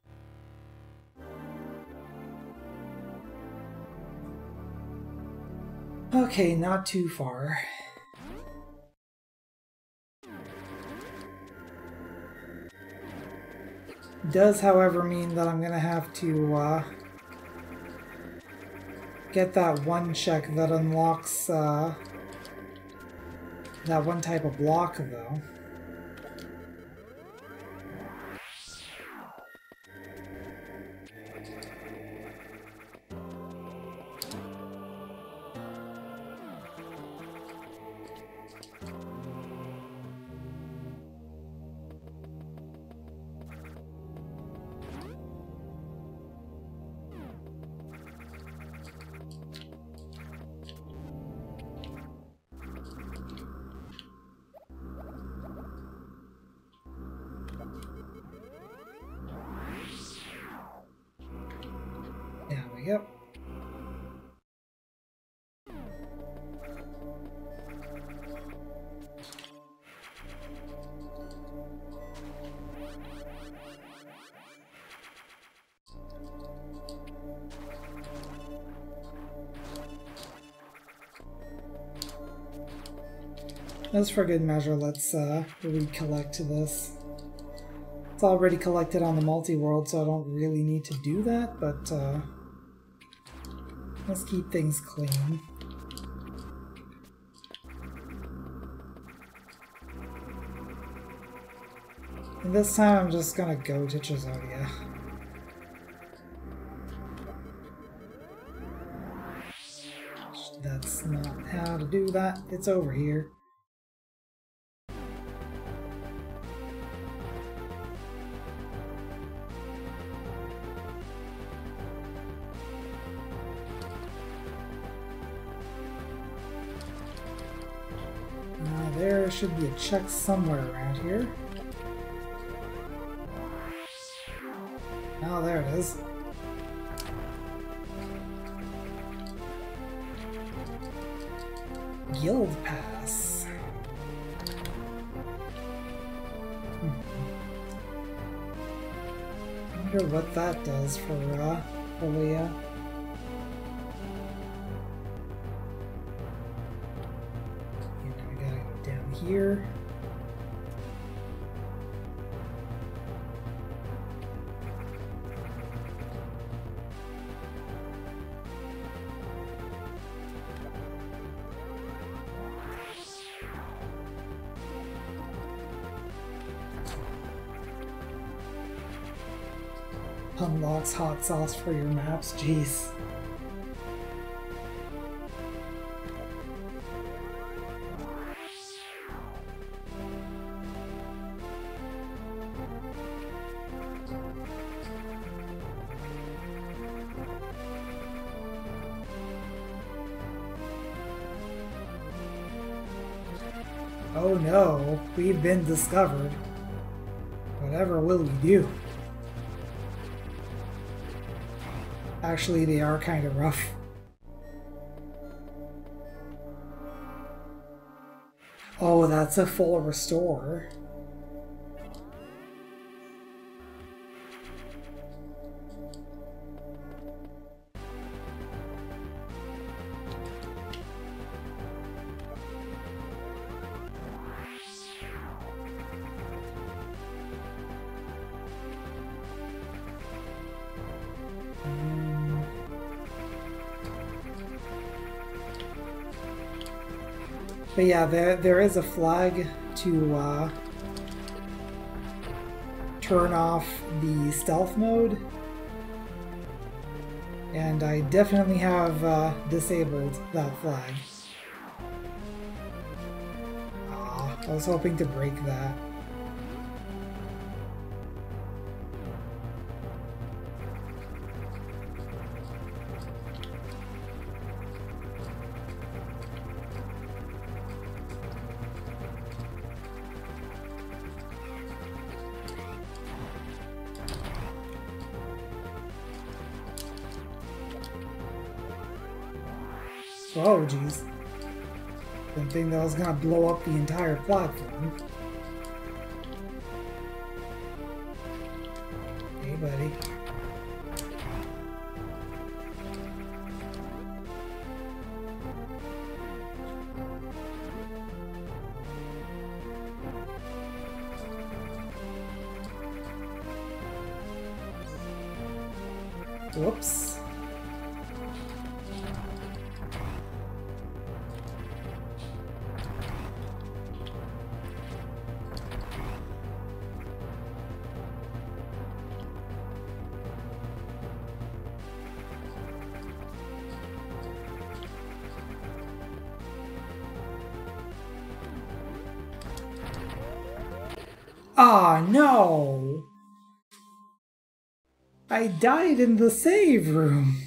Okay, not too far. Does, however, mean that I'm gonna have to uh, get that one check that unlocks uh, that one type of block, though. There we go. Just for good measure, let's uh, recollect this. It's already collected on the multi-world, so I don't really need to do that, but uh, let's keep things clean. And this time I'm just gonna go to Chizodia. That's not how to do that. It's over here. there should be a check somewhere around here. Oh, there it is. Guild Pass. Hmm. I wonder what that does for, uh, for Leah. And now we gotta go down here. Unlocks hot sauce for your maps, jeez. Oh no, we've been discovered. Whatever will we do? Actually, they are kind of rough. Oh, that's a full restore. But yeah, there there is a flag to uh, turn off the stealth mode, and I definitely have uh, disabled that flag. Aw, I was hoping to break that. Oh, jeez. Didn't think that was gonna blow up the entire platform. Hey, buddy. Whoops. Ah, no! I died in the save room!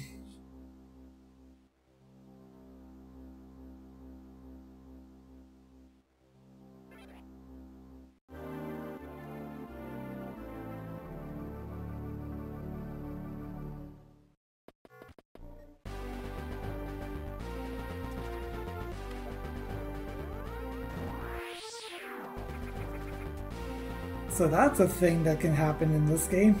So that's a thing that can happen in this game.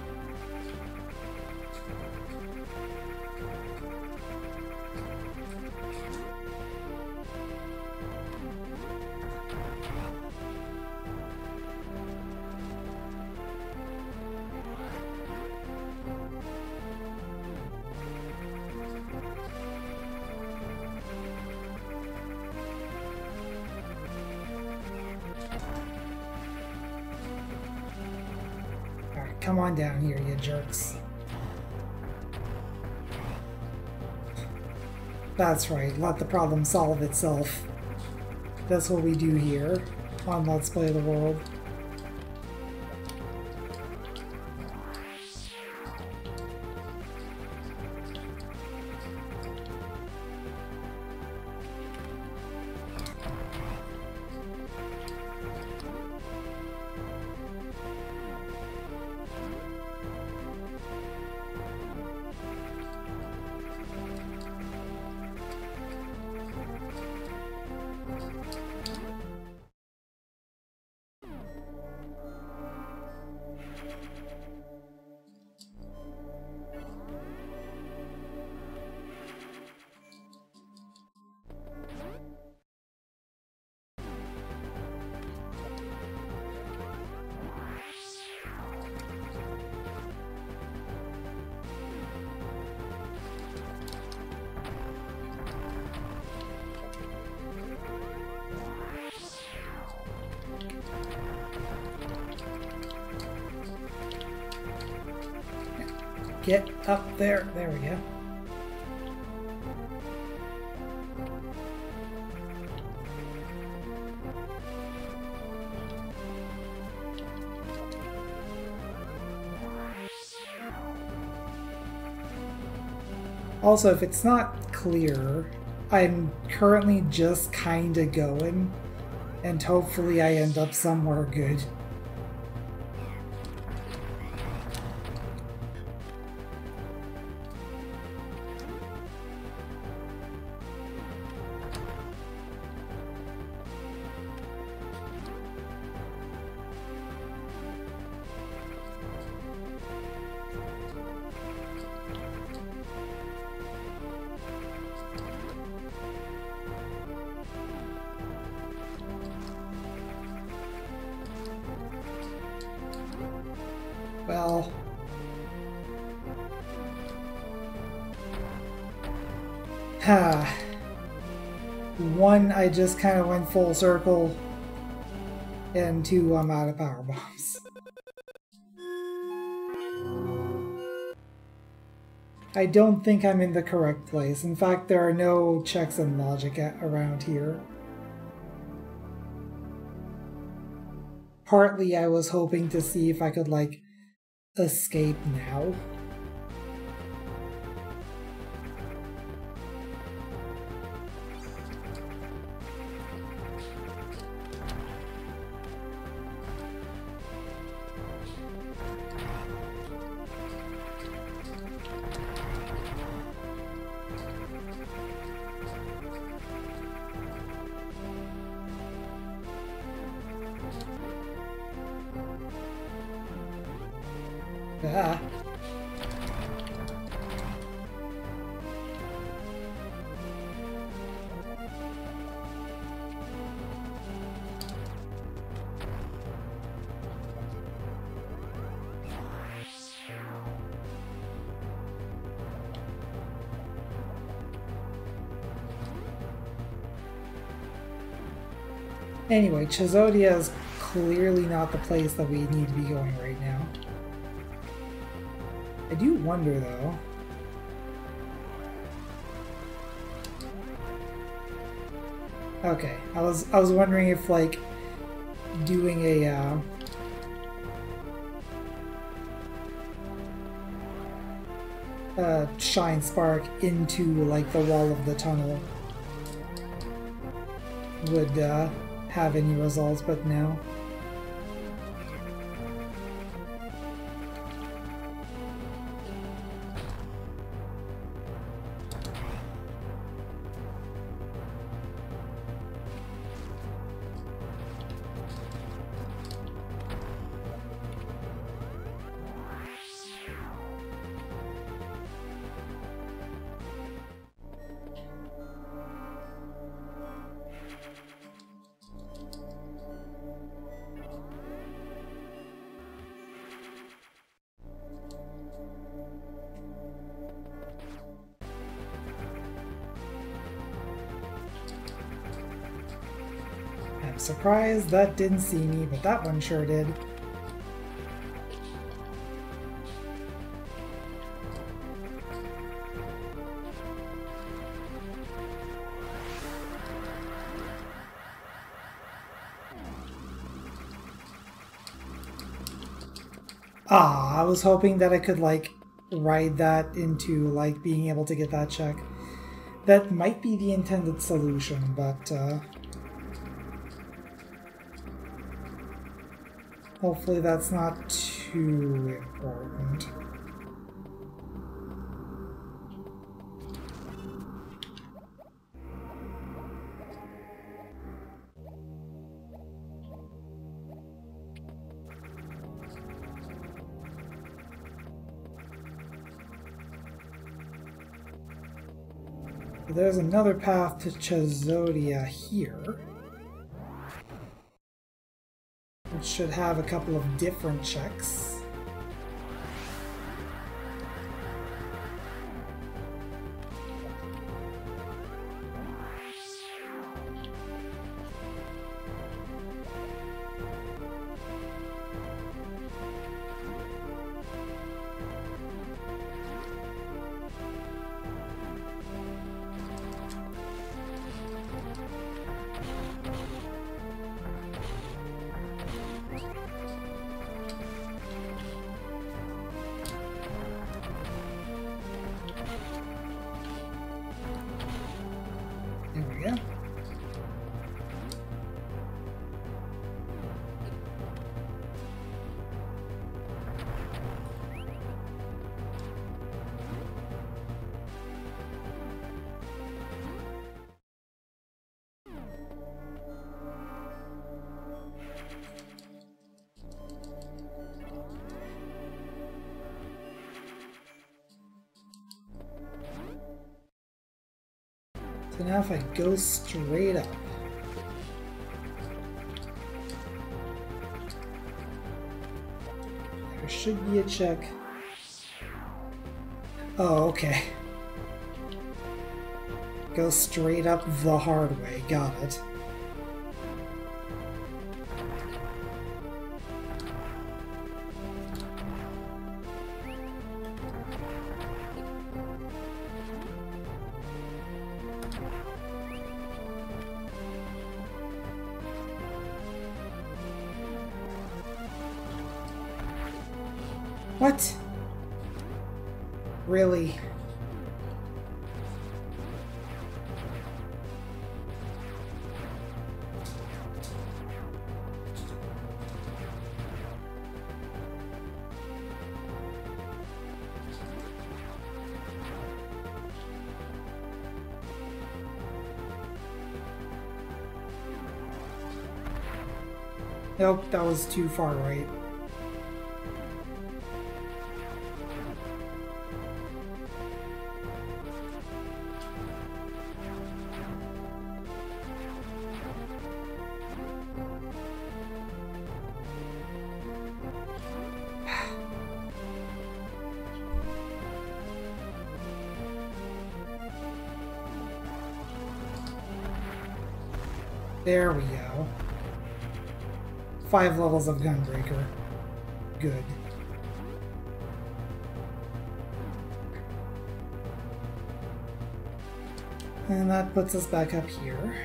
Come on down here, you jerks. That's right, let the problem solve itself. That's what we do here on Let's Play the World. Get up there. There we go. Also, if it's not clear, I'm currently just kinda going, and hopefully I end up somewhere good. Well, ha. One, I just kind of went full circle, and two, I'm out of power bombs. I don't think I'm in the correct place. In fact, there are no checks and logic at, around here. Partly I was hoping to see if I could, like, escape now. Ah. Anyway, Chezodia is clearly not the place that we need to be going right now. I do wonder, though. Okay, I was I was wondering if, like, doing a uh, uh, shine spark into, like, the wall of the tunnel would uh, have any results, but no. I'm surprised that didn't see me, but that one sure did. Ah, I was hoping that I could, like, ride that into, like, being able to get that check. That might be the intended solution, but, uh... hopefully that's not too important. There's another path to Chezodia here, which should have a couple of different checks. So now if I go straight up, there should be a check. Oh, okay. Go straight up the hard way, got it. What? Really? Nope, that was too far right. There we go. Five levels of Gunbreaker. Good. And that puts us back up here.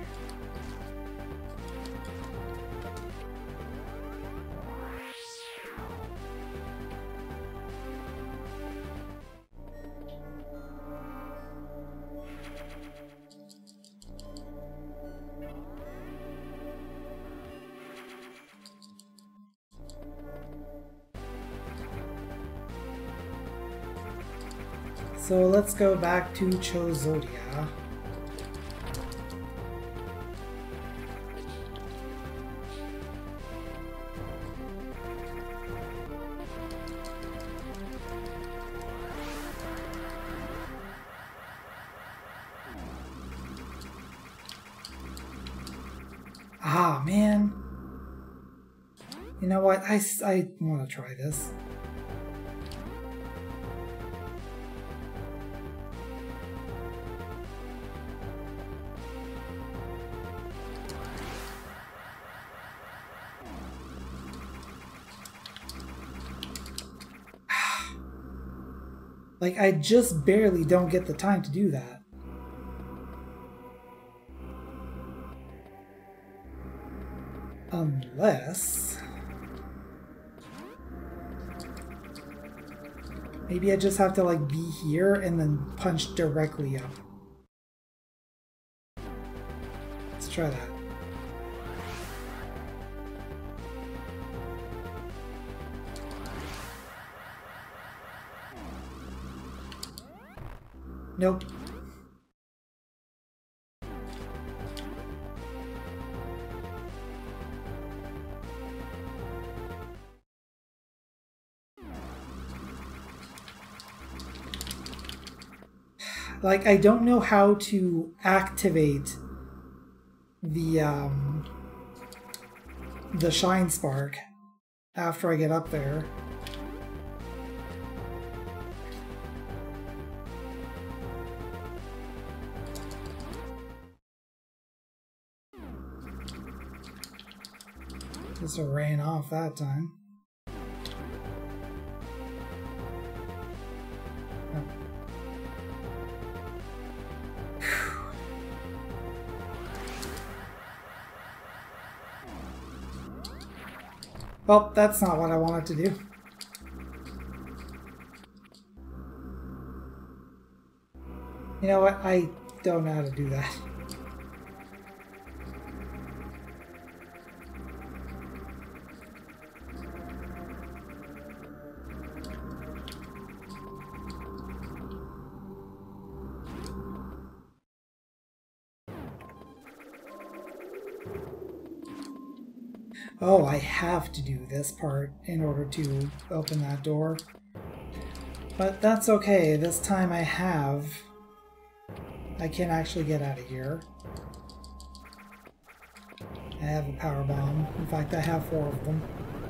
So let's go back to Chozodia. Ah, man. You know what? I, I want to try this. Like, I just barely don't get the time to do that. Unless... maybe I just have to, like, be here and then punch directly up. Let's try that. Nope. Like, I don't know how to activate the, um, the Shine Spark after I get up there. Just ran off that time. Oh. Well, that's not what I wanted to do. You know what? I don't know how to do that. Oh, I have to do this part in order to open that door. But that's okay, this time I have I can actually get out of here. I have a power bomb. In fact, I have four of them.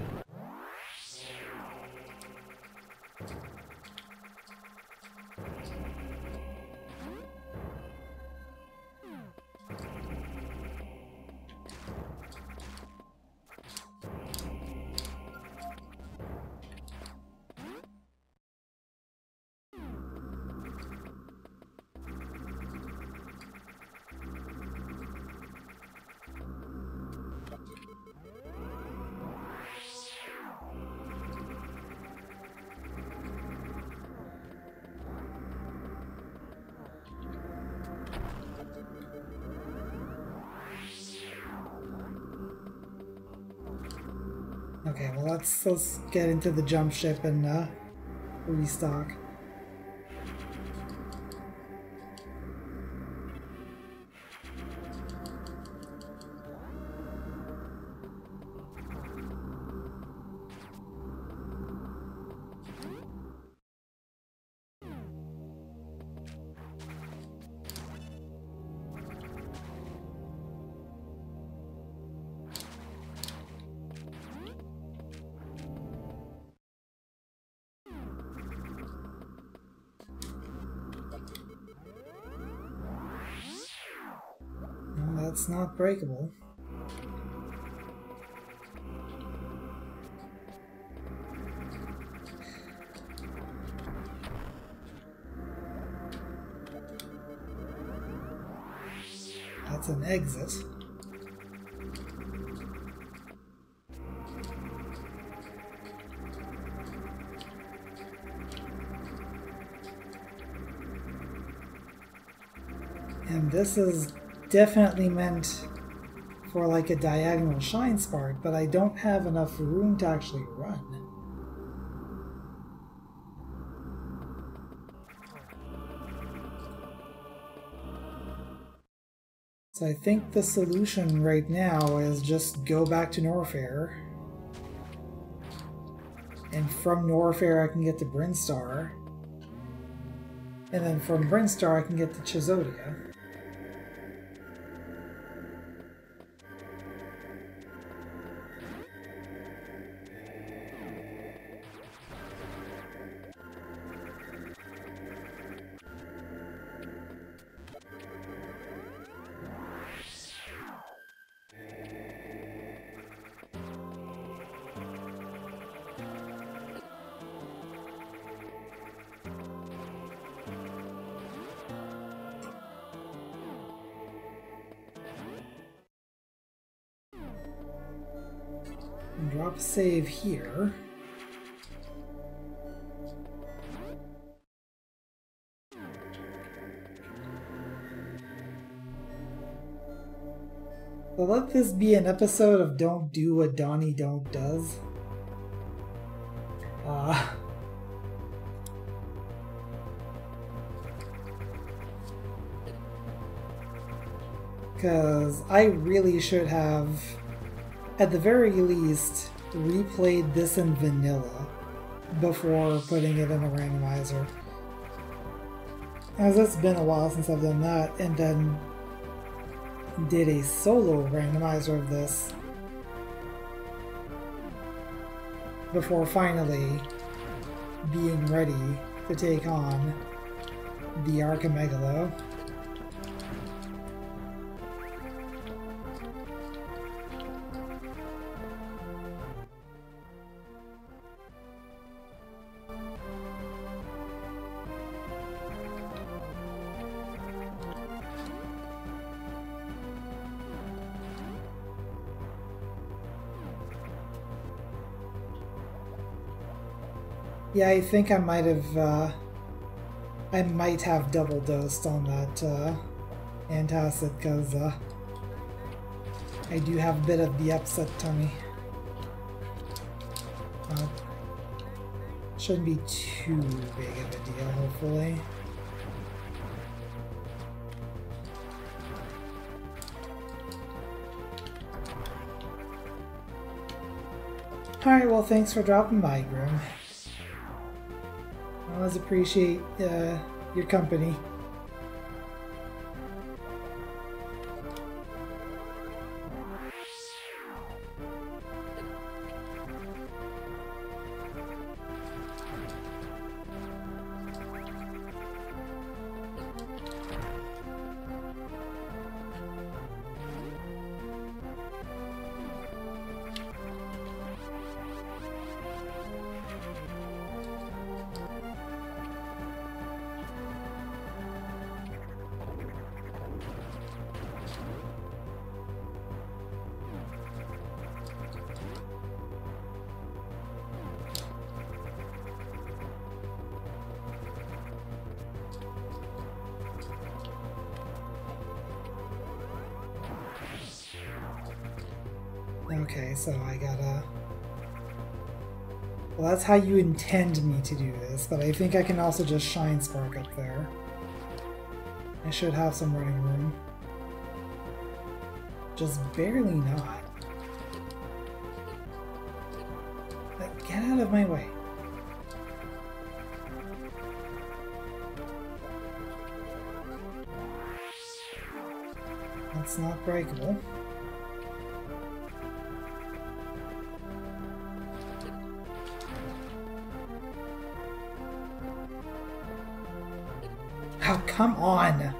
Okay, well let's let's get into the jump ship and uh, restock. That's not breakable. That's an exit. And this is definitely meant for like a diagonal shine spark, but I don't have enough room to actually run. So I think the solution right now is just go back to Norfair. And from Norfair I can get to Brinstar. And then from Brinstar I can get to Chizodia. Drop save here. So let this be an episode of Don't Do What Donnie Don't Does. Uh, Because I really should have, at the very least, replayed this in vanilla before putting it in a randomizer. As it's been a while since I've done that, and then did a solo randomizer of this before finally being ready to take on the Archimegalo. Yeah, I think I might have, uh, I might have double dosed on that uh, antacid, because uh, I do have a bit of the upset tummy. Uh, shouldn't be too big of a deal, hopefully. Alright, well, thanks for dropping by, Grim. I always appreciate uh, your company. Okay, so I gotta... Well, that's how you intend me to do this, but I think I can also just Shine Spark up there. I should have some running room. Just barely not. Like, get out of my way. That's not breakable. Oh, come on!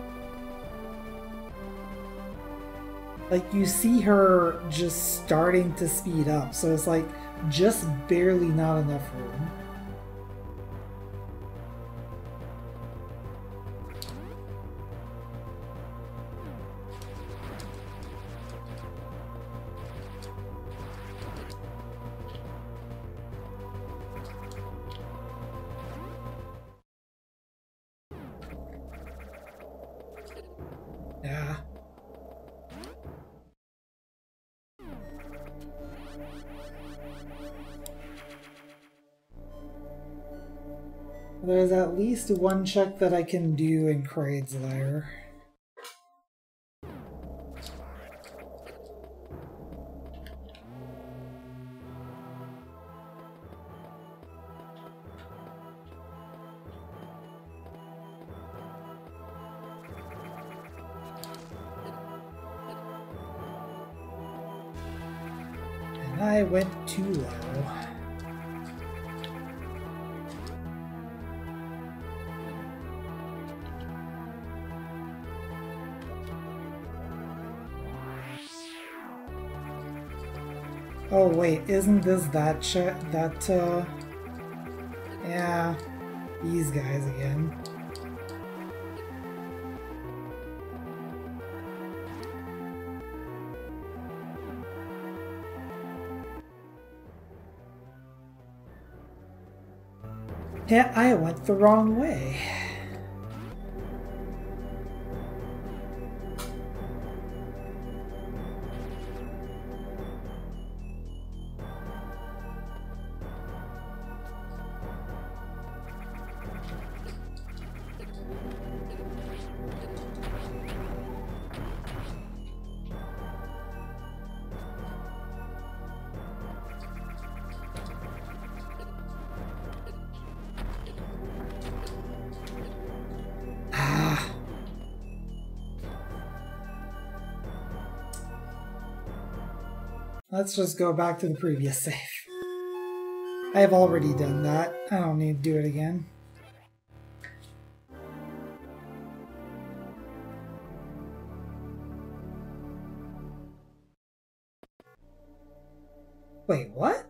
Like, you see her just starting to speed up, so it's like, just barely not enough room. Yeah. There's at least one check that I can do in Kraid's lair. And I went too low. Oh wait, isn't this that ch that, uh... yeah, these guys again. Yeah, I went the wrong way. Let's just go back to the previous save. I have already done that. I don't need to do it again. Wait, what?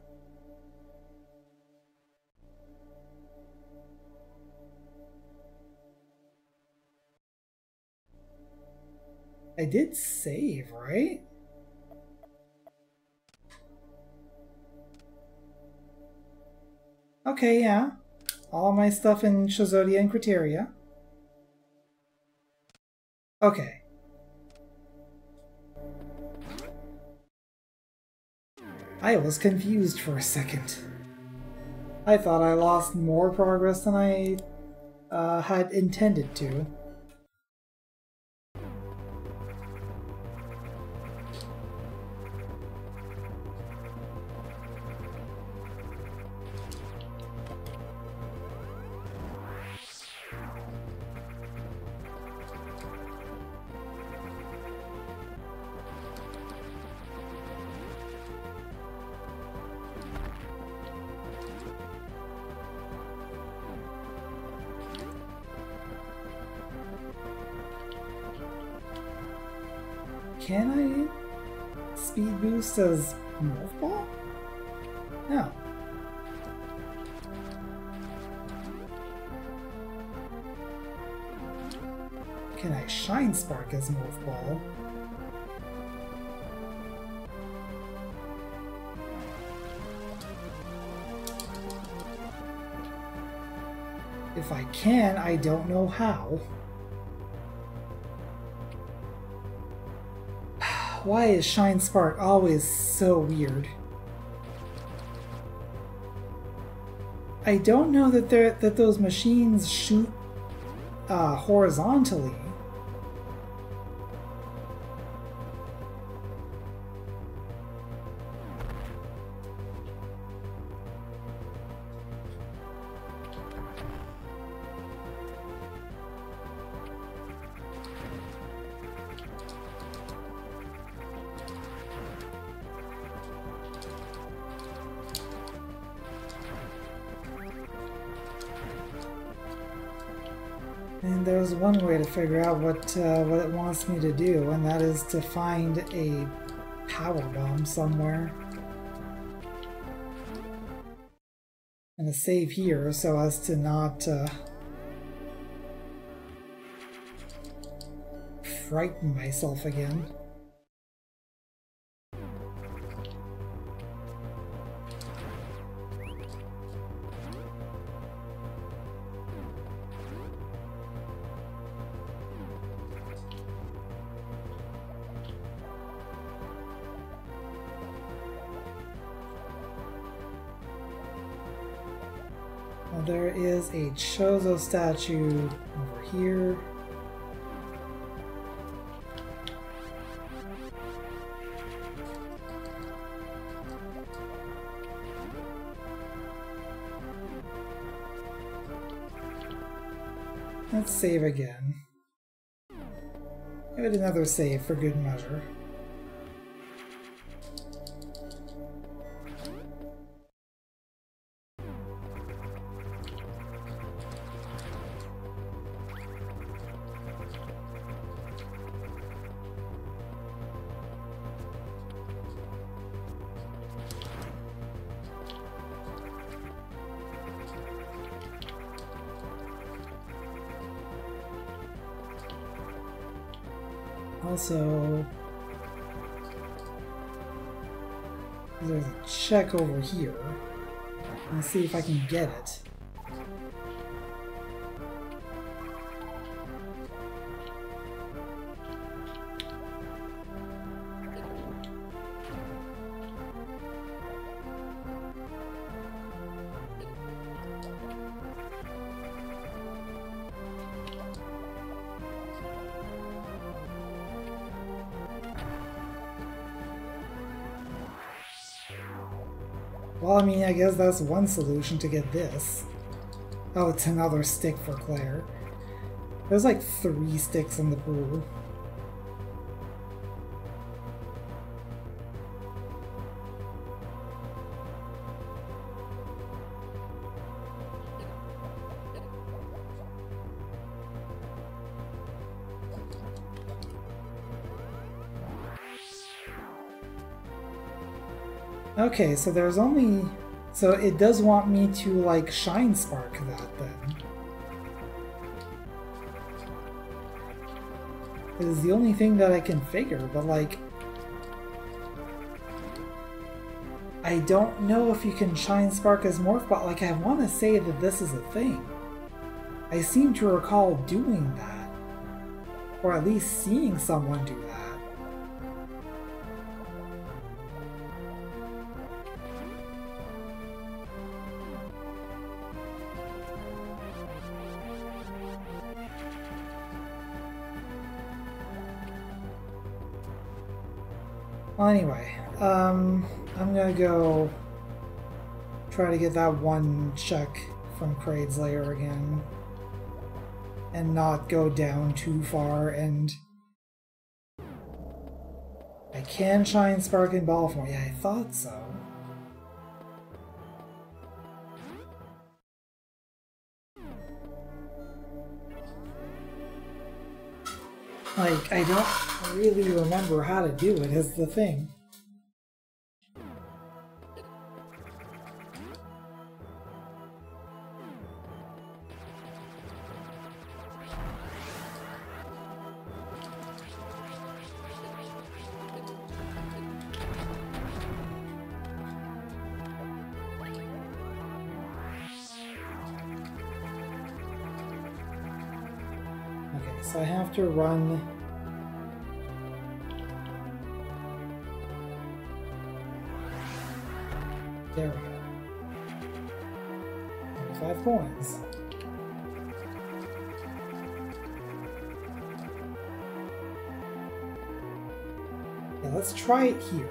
I did save, right? Okay, yeah. All my stuff in Shazodia and Criteria. Okay. I was confused for a second. I thought I lost more progress than I uh, had intended to. Can I speed boost as Morph Ball? No. Can I Shine Spark as Morph Ball? If I can, I don't know how. Why is Shine Spark always so weird? I don't know that they're, that those machines shoot uh, horizontally. And there's one way to figure out what uh, what it wants me to do, and that is to find a power bomb somewhere. And to save here so as to not uh, frighten myself again. There is a Chozo statue over here. Let's save again. Give it another save for good measure. Also, there's a check over here. Let's see if I can get it. Well, I mean, I guess that's one solution to get this. Oh, it's another stick for Claire. There's like three sticks in the pool. Okay, so there's only... So it does want me to, like, Shine Spark that, then. It is the only thing that I can figure, but, like... I don't know if you can Shine Spark as Morph, but, like, I want to say that this is a thing. I seem to recall doing that. Or at least seeing someone do that. Well, anyway, um, I'm gonna go try to get that one check from Kraid's lair again, and not go down too far, and I can Shine Spark and Ball for me. Yeah, I thought so. Like, I don't really remember how to do it, is the thing. Okay, so I have to run twenty-five coins. Yeah, let's try it here.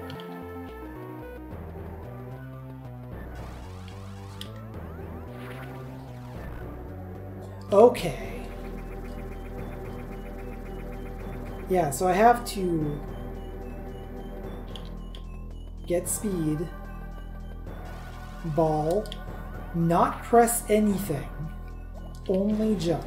Okay. Yeah, so I have to get speed, ball, not press anything, only jump.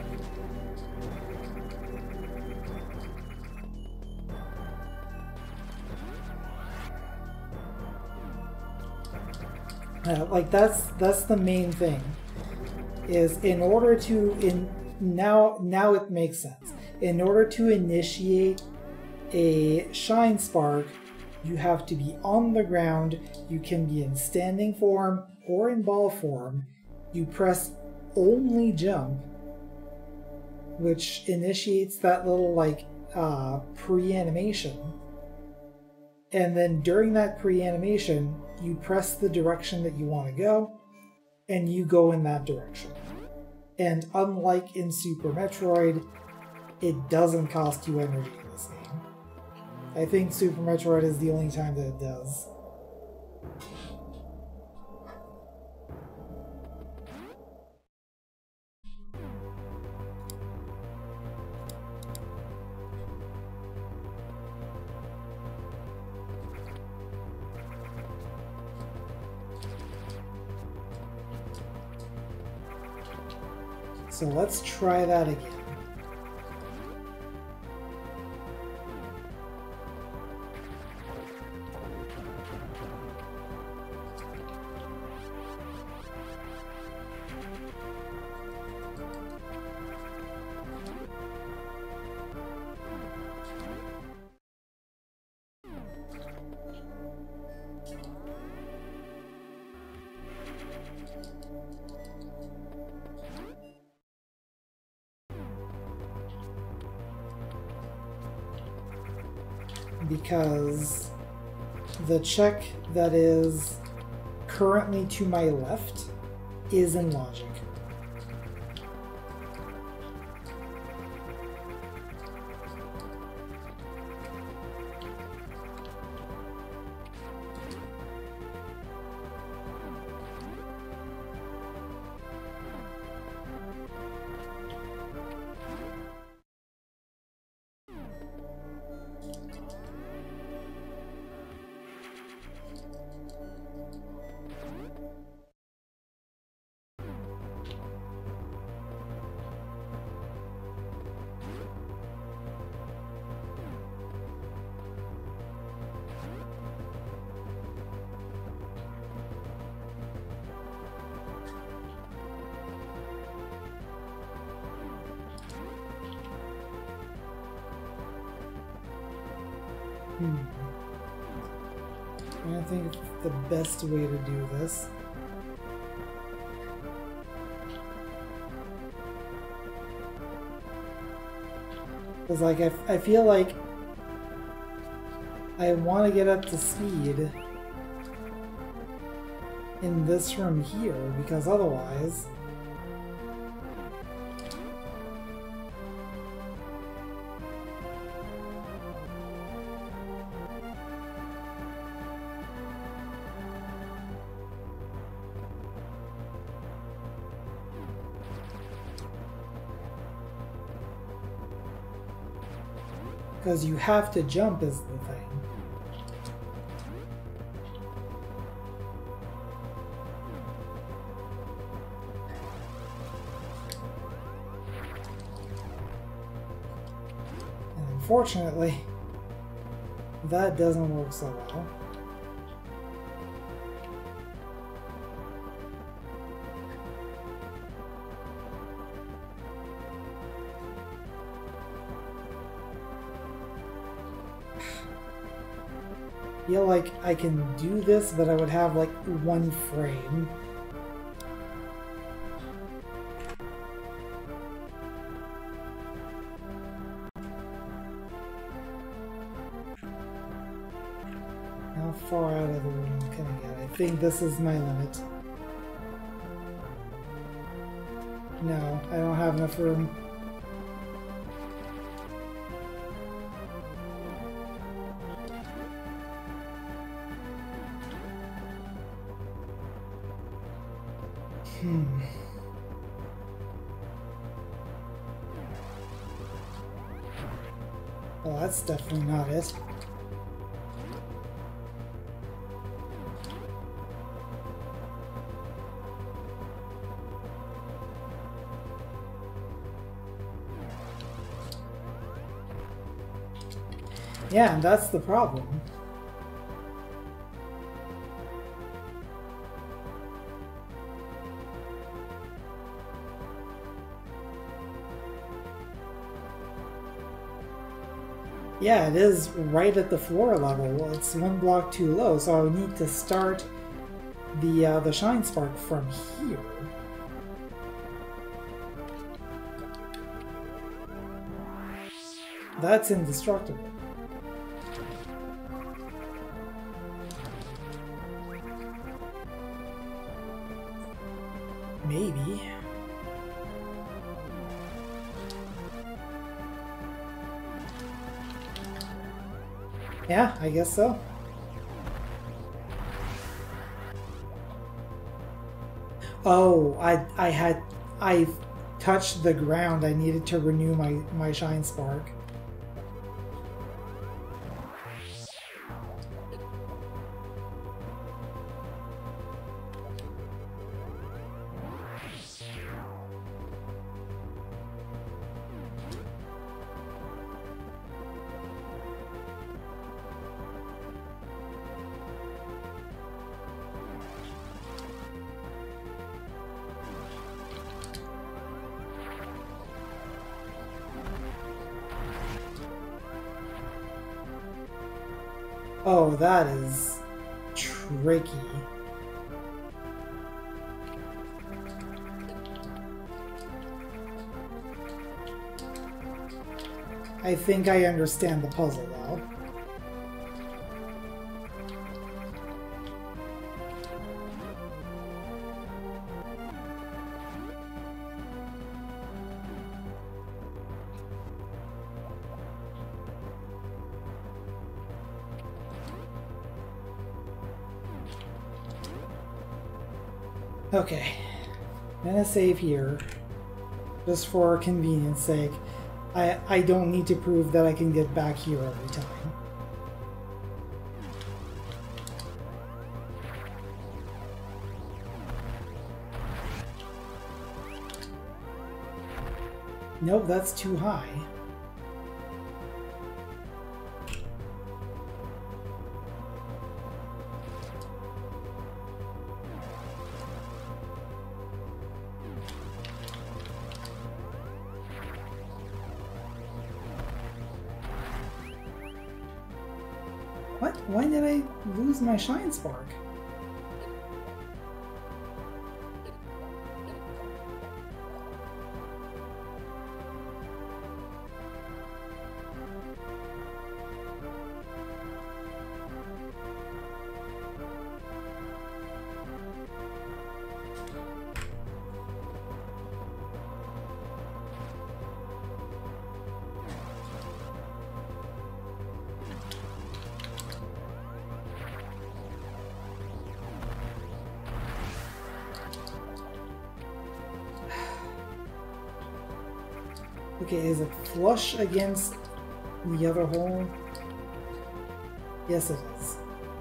Uh, like that's that's the main thing. Is in order to in now now it makes sense. In order to initiate a shine spark, you have to be on the ground. You can be in standing form or in ball form. You press only jump, which initiates that little like uh, pre-animation. And then during that pre-animation, you press the direction that you want to go, and you go in that direction. And unlike in Super Metroid, it doesn't cost you energy in this game. I think Super Metroid is the only time that it does. So let's try that again. Because the check that is currently to my left is in logic. Hmm. I think the best way to do this. Because, like, I, I feel like I want to get up to speed in this room here, because otherwise... Because you have to jump is the thing. And unfortunately, that doesn't work so well. I feel like I can do this, but I would have like one frame. How far out of the room can I get? I think this is my limit. No, I don't have enough room. Hmm. Well, that's definitely not it. Yeah, and that's the problem. Yeah, it is right at the floor level. It's one block too low, so I need to start the uh, the Shine Spark from here. That's indestructible. Maybe. Yeah, I guess so. Oh, I I had I touched the ground. I needed to renew my my Shine Spark. Oh, that is tricky. I think I understand the puzzle now. Okay, I'm gonna save here, just for convenience sake. I, I don't need to prove that I can get back here every time. Nope, that's too high. What? Why did I lose my Shine Spark? Okay, is it flush against the other hole? Yes, it is.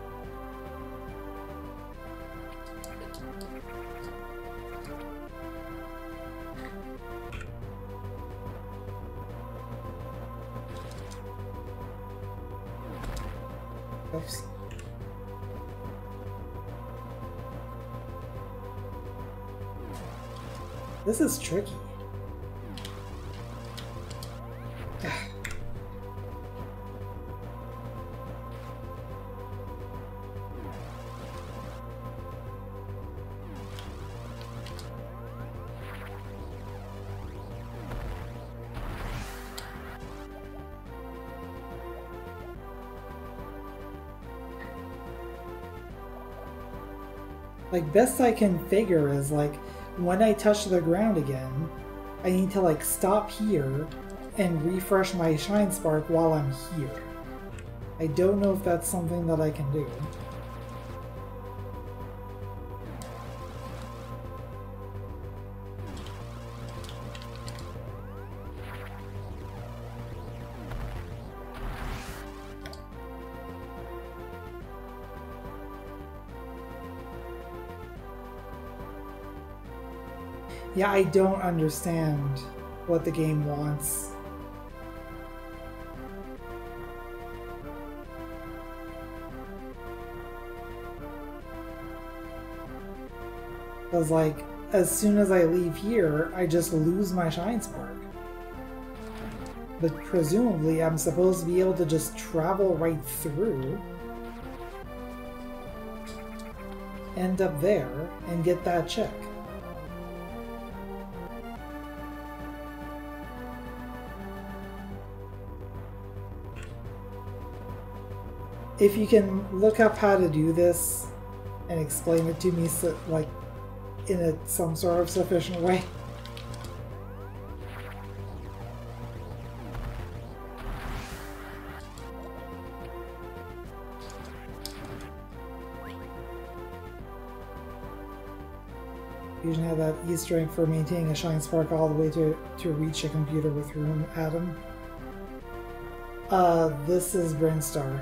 Oops. This is tricky. Like, best I can figure is, like, when I touch the ground again, I need to like stop here and refresh my Shine Spark while I'm here. I don't know if that's something that I can do. Yeah, I don't understand what the game wants. Because, like, as soon as I leave here, I just lose my Shine Spark. But presumably, I'm supposed to be able to just travel right through, end up there, and get that check. If you can look up how to do this and explain it to me, so, like, in a, some sort of sufficient way. You should have that Easter egg for maintaining a Shine Spark all the way to, to reach a computer with room, Adam. Uh, this is Brainstar.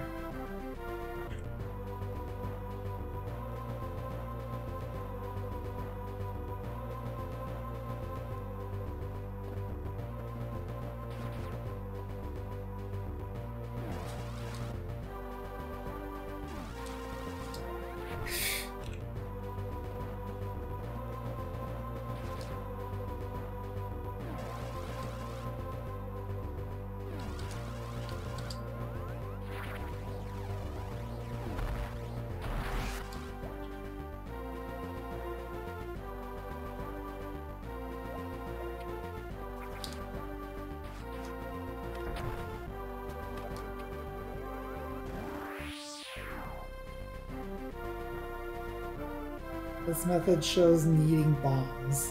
This method shows needing bombs.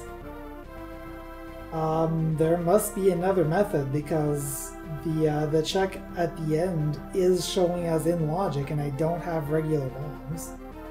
Um, there must be another method because the uh, the check at the end is showing as in logic and I don't have regular bombs.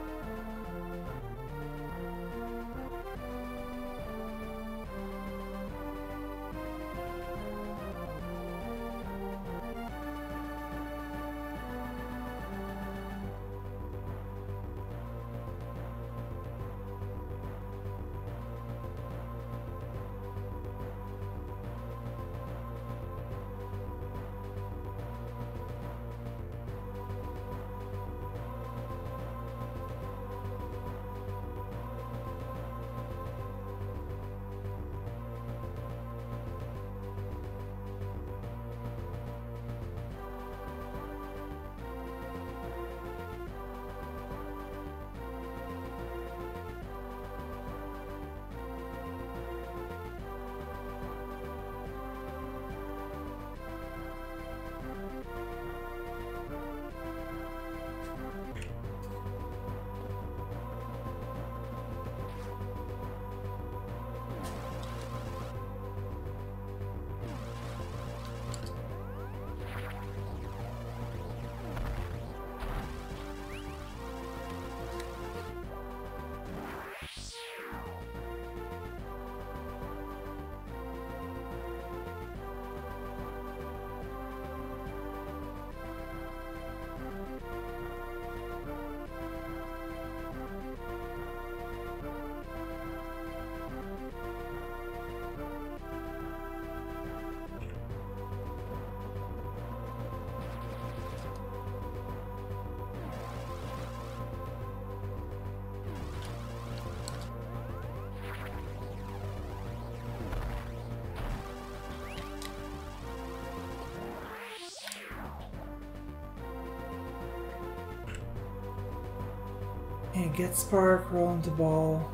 And get spark, roll into ball.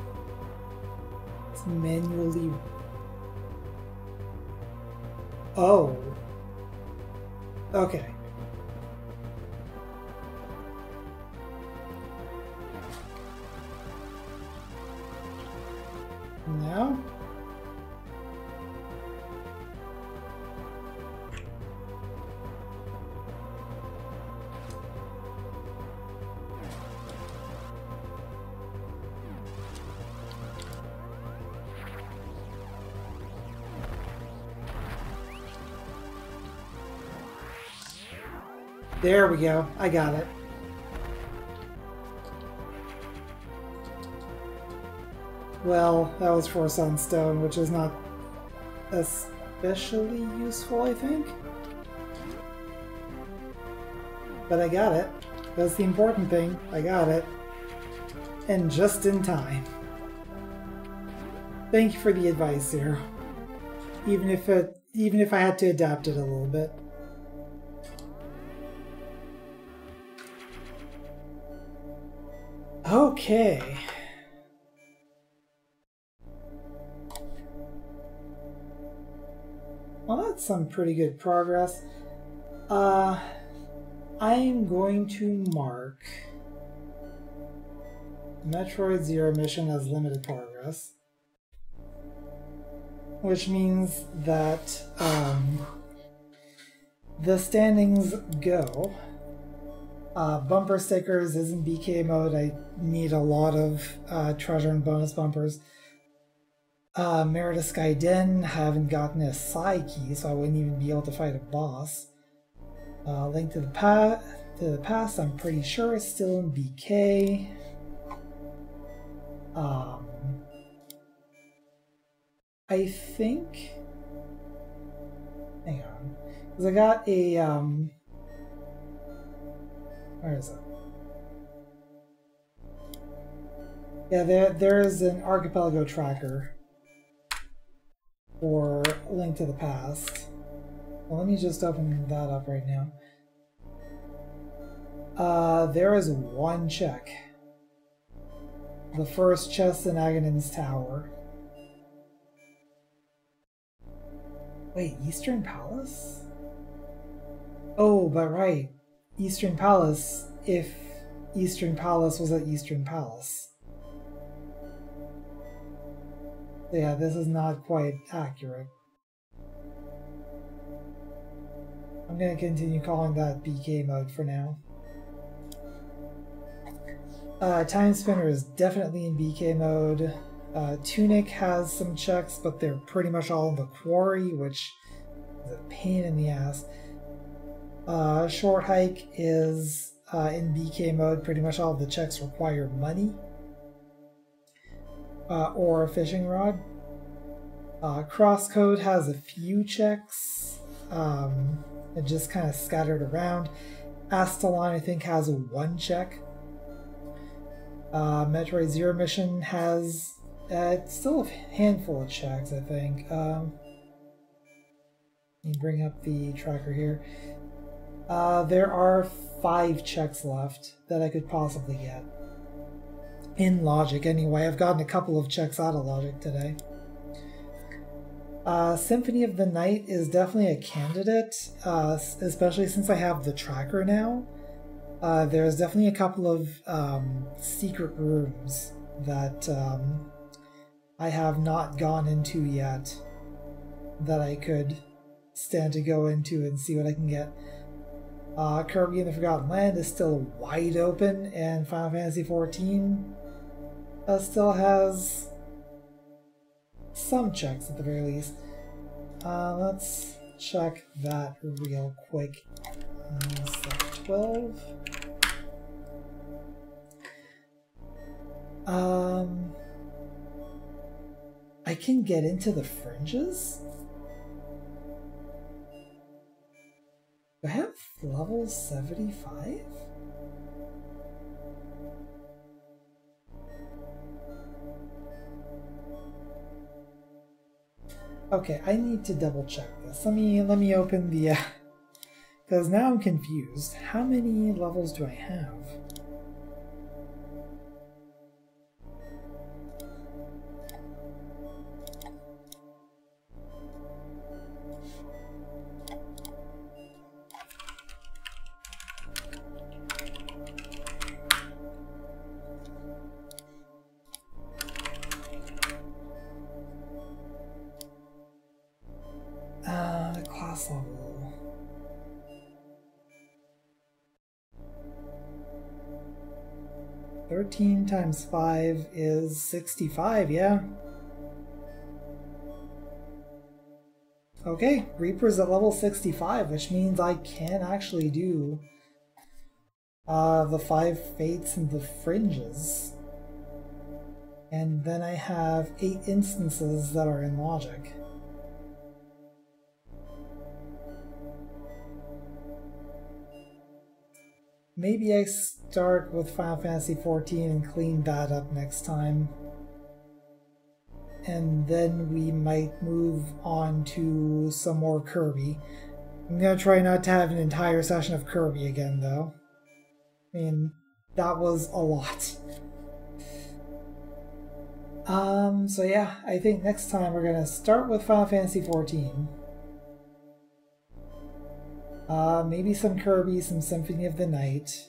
It's manually. Oh. Okay. No? There we go. I got it. Well, that was for Sunstone, which is not especially useful, I think. But I got it. That's the important thing. I got it. And just in time. Thank you for the advice, Zero. Even if it, even if I had to adapt it a little bit. Okay. Well, that's some pretty good progress. Uh, I'm going to mark Metroid Zero mission as limited progress, which means that um, the standings go. Uh, bumper stickers is in B K mode. I need a lot of uh, treasure and bonus bumpers. Uh, Merida Sky Den, haven't gotten a Psy key, so I wouldn't even be able to fight a boss. Uh, Link to the pa to the Past, I'm pretty sure is still in B K. Um, I think. Hang on, because I got a um. Where is it? Yeah, there there is an Archipelago tracker for Link to the Past. Well, let me just open that up right now. Uh, there is one check. The first chest in Aghanim's Tower. Wait, Eastern Palace? Oh, but right. Eastern Palace, if Eastern Palace was at Eastern Palace. Yeah, this is not quite accurate. I'm going to continue calling that B K mode for now. Uh, Time Spinner is definitely in B K mode. Uh, Tunic has some checks, but they're pretty much all in the quarry, which is a pain in the ass. Uh, Short Hike is uh, in B K mode. Pretty much all of the checks require money. Uh, or a fishing rod. Uh, Crosscode has a few checks. Um, it just kind of scattered around. Astalon, I think, has a one check. Uh, Metroid Zero Mission has uh, it's still a handful of checks, I think. Um, let me bring up the tracker here. Uh, there are five checks left that I could possibly get. In Logic, anyway. I've gotten a couple of checks out of Logic today. Uh, Symphony of the Night is definitely a candidate, uh, especially since I have the tracker now. Uh, there's definitely a couple of um, secret rooms that um, I have not gone into yet that I could stand to go into and see what I can get. Uh, Kirby and the Forgotten Land is still wide open, and Final Fantasy fourteen uh, still has some checks at the very least. Uh, let's check that real quick. Uh, so twelve. Um, I can get into the fringes? Do I have level seventy-five? Okay, I need to double check this. Let me let me open the uh, because now I'm confused. How many levels do I have? boss level. thirteen times five is sixty-five, yeah. Okay, Reaper's at level sixty-five, which means I can actually do uh, the five fates and the fringes. And then I have eight instances that are in logic. Maybe I start with Final Fantasy fourteen and clean that up next time. And then we might move on to some more Kirby. I'm gonna try not to have an entire session of Kirby again, though. I mean, that was a lot. Um, so yeah, I think next time we're gonna start with Final Fantasy fourteen. Uh, maybe some Kirby, some Symphony of the Night.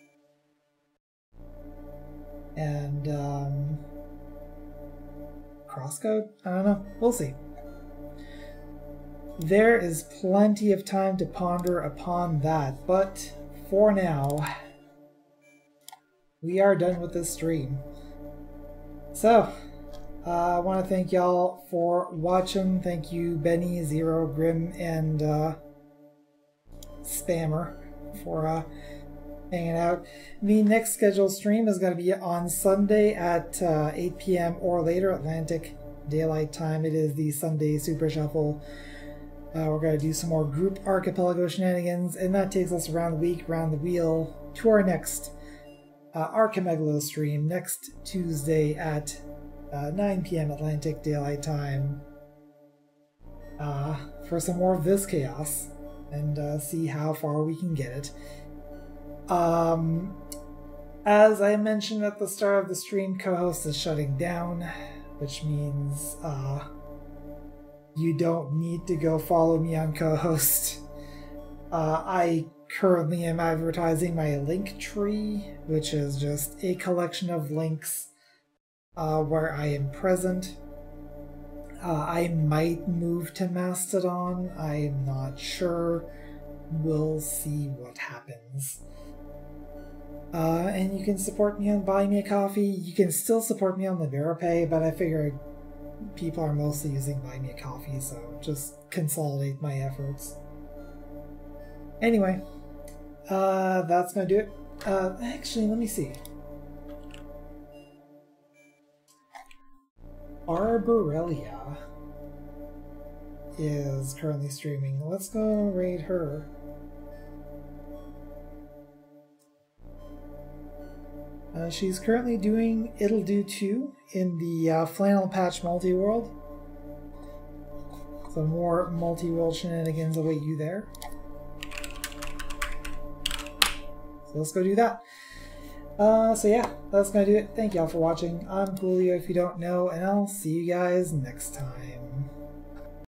And, um... Crosscode? I don't know. We'll see. There is plenty of time to ponder upon that, but for now, we are done with this stream. So, uh, I want to thank y'all for watching. Thank you, Benny, Zero, Grim, and uh, Spammer for uh, hanging out. The next scheduled stream is going to be on Sunday at uh, eight p m or later, Atlantic Daylight Time. It is the Sunday Super Shuffle. Uh, we're going to do some more group archipelago shenanigans, and that takes us around the week, around the wheel, to our next uh, Archimegalo stream next Tuesday at uh, nine p m Atlantic Daylight Time uh, for some more of this chaos, and uh, see how far we can get it. Um, as I mentioned at the start of the stream, co-host is shutting down, which means uh, you don't need to go follow me on co-host. Uh, I currently am advertising my link tree, which is just a collection of links uh, where I am present. Uh, I might move to Mastodon. I'm not sure. We'll see what happens. Uh, and you can support me on Buy Me a Coffee. You can still support me on LiberaPay, but I figure people are mostly using Buy Me a Coffee, so just consolidate my efforts. Anyway, uh, that's gonna do it. Uh, actually, let me see. Arborelia is currently streaming. Let's go raid her. Uh, she's currently doing It'll Do two in the uh, Flannel Patch multi-world. So more multi-world shenanigans await you there. So let's go do that. Uh, so yeah, that's gonna do it. Thank y'all for watching. I'm Coolio if you don't know, and I'll see you guys next time.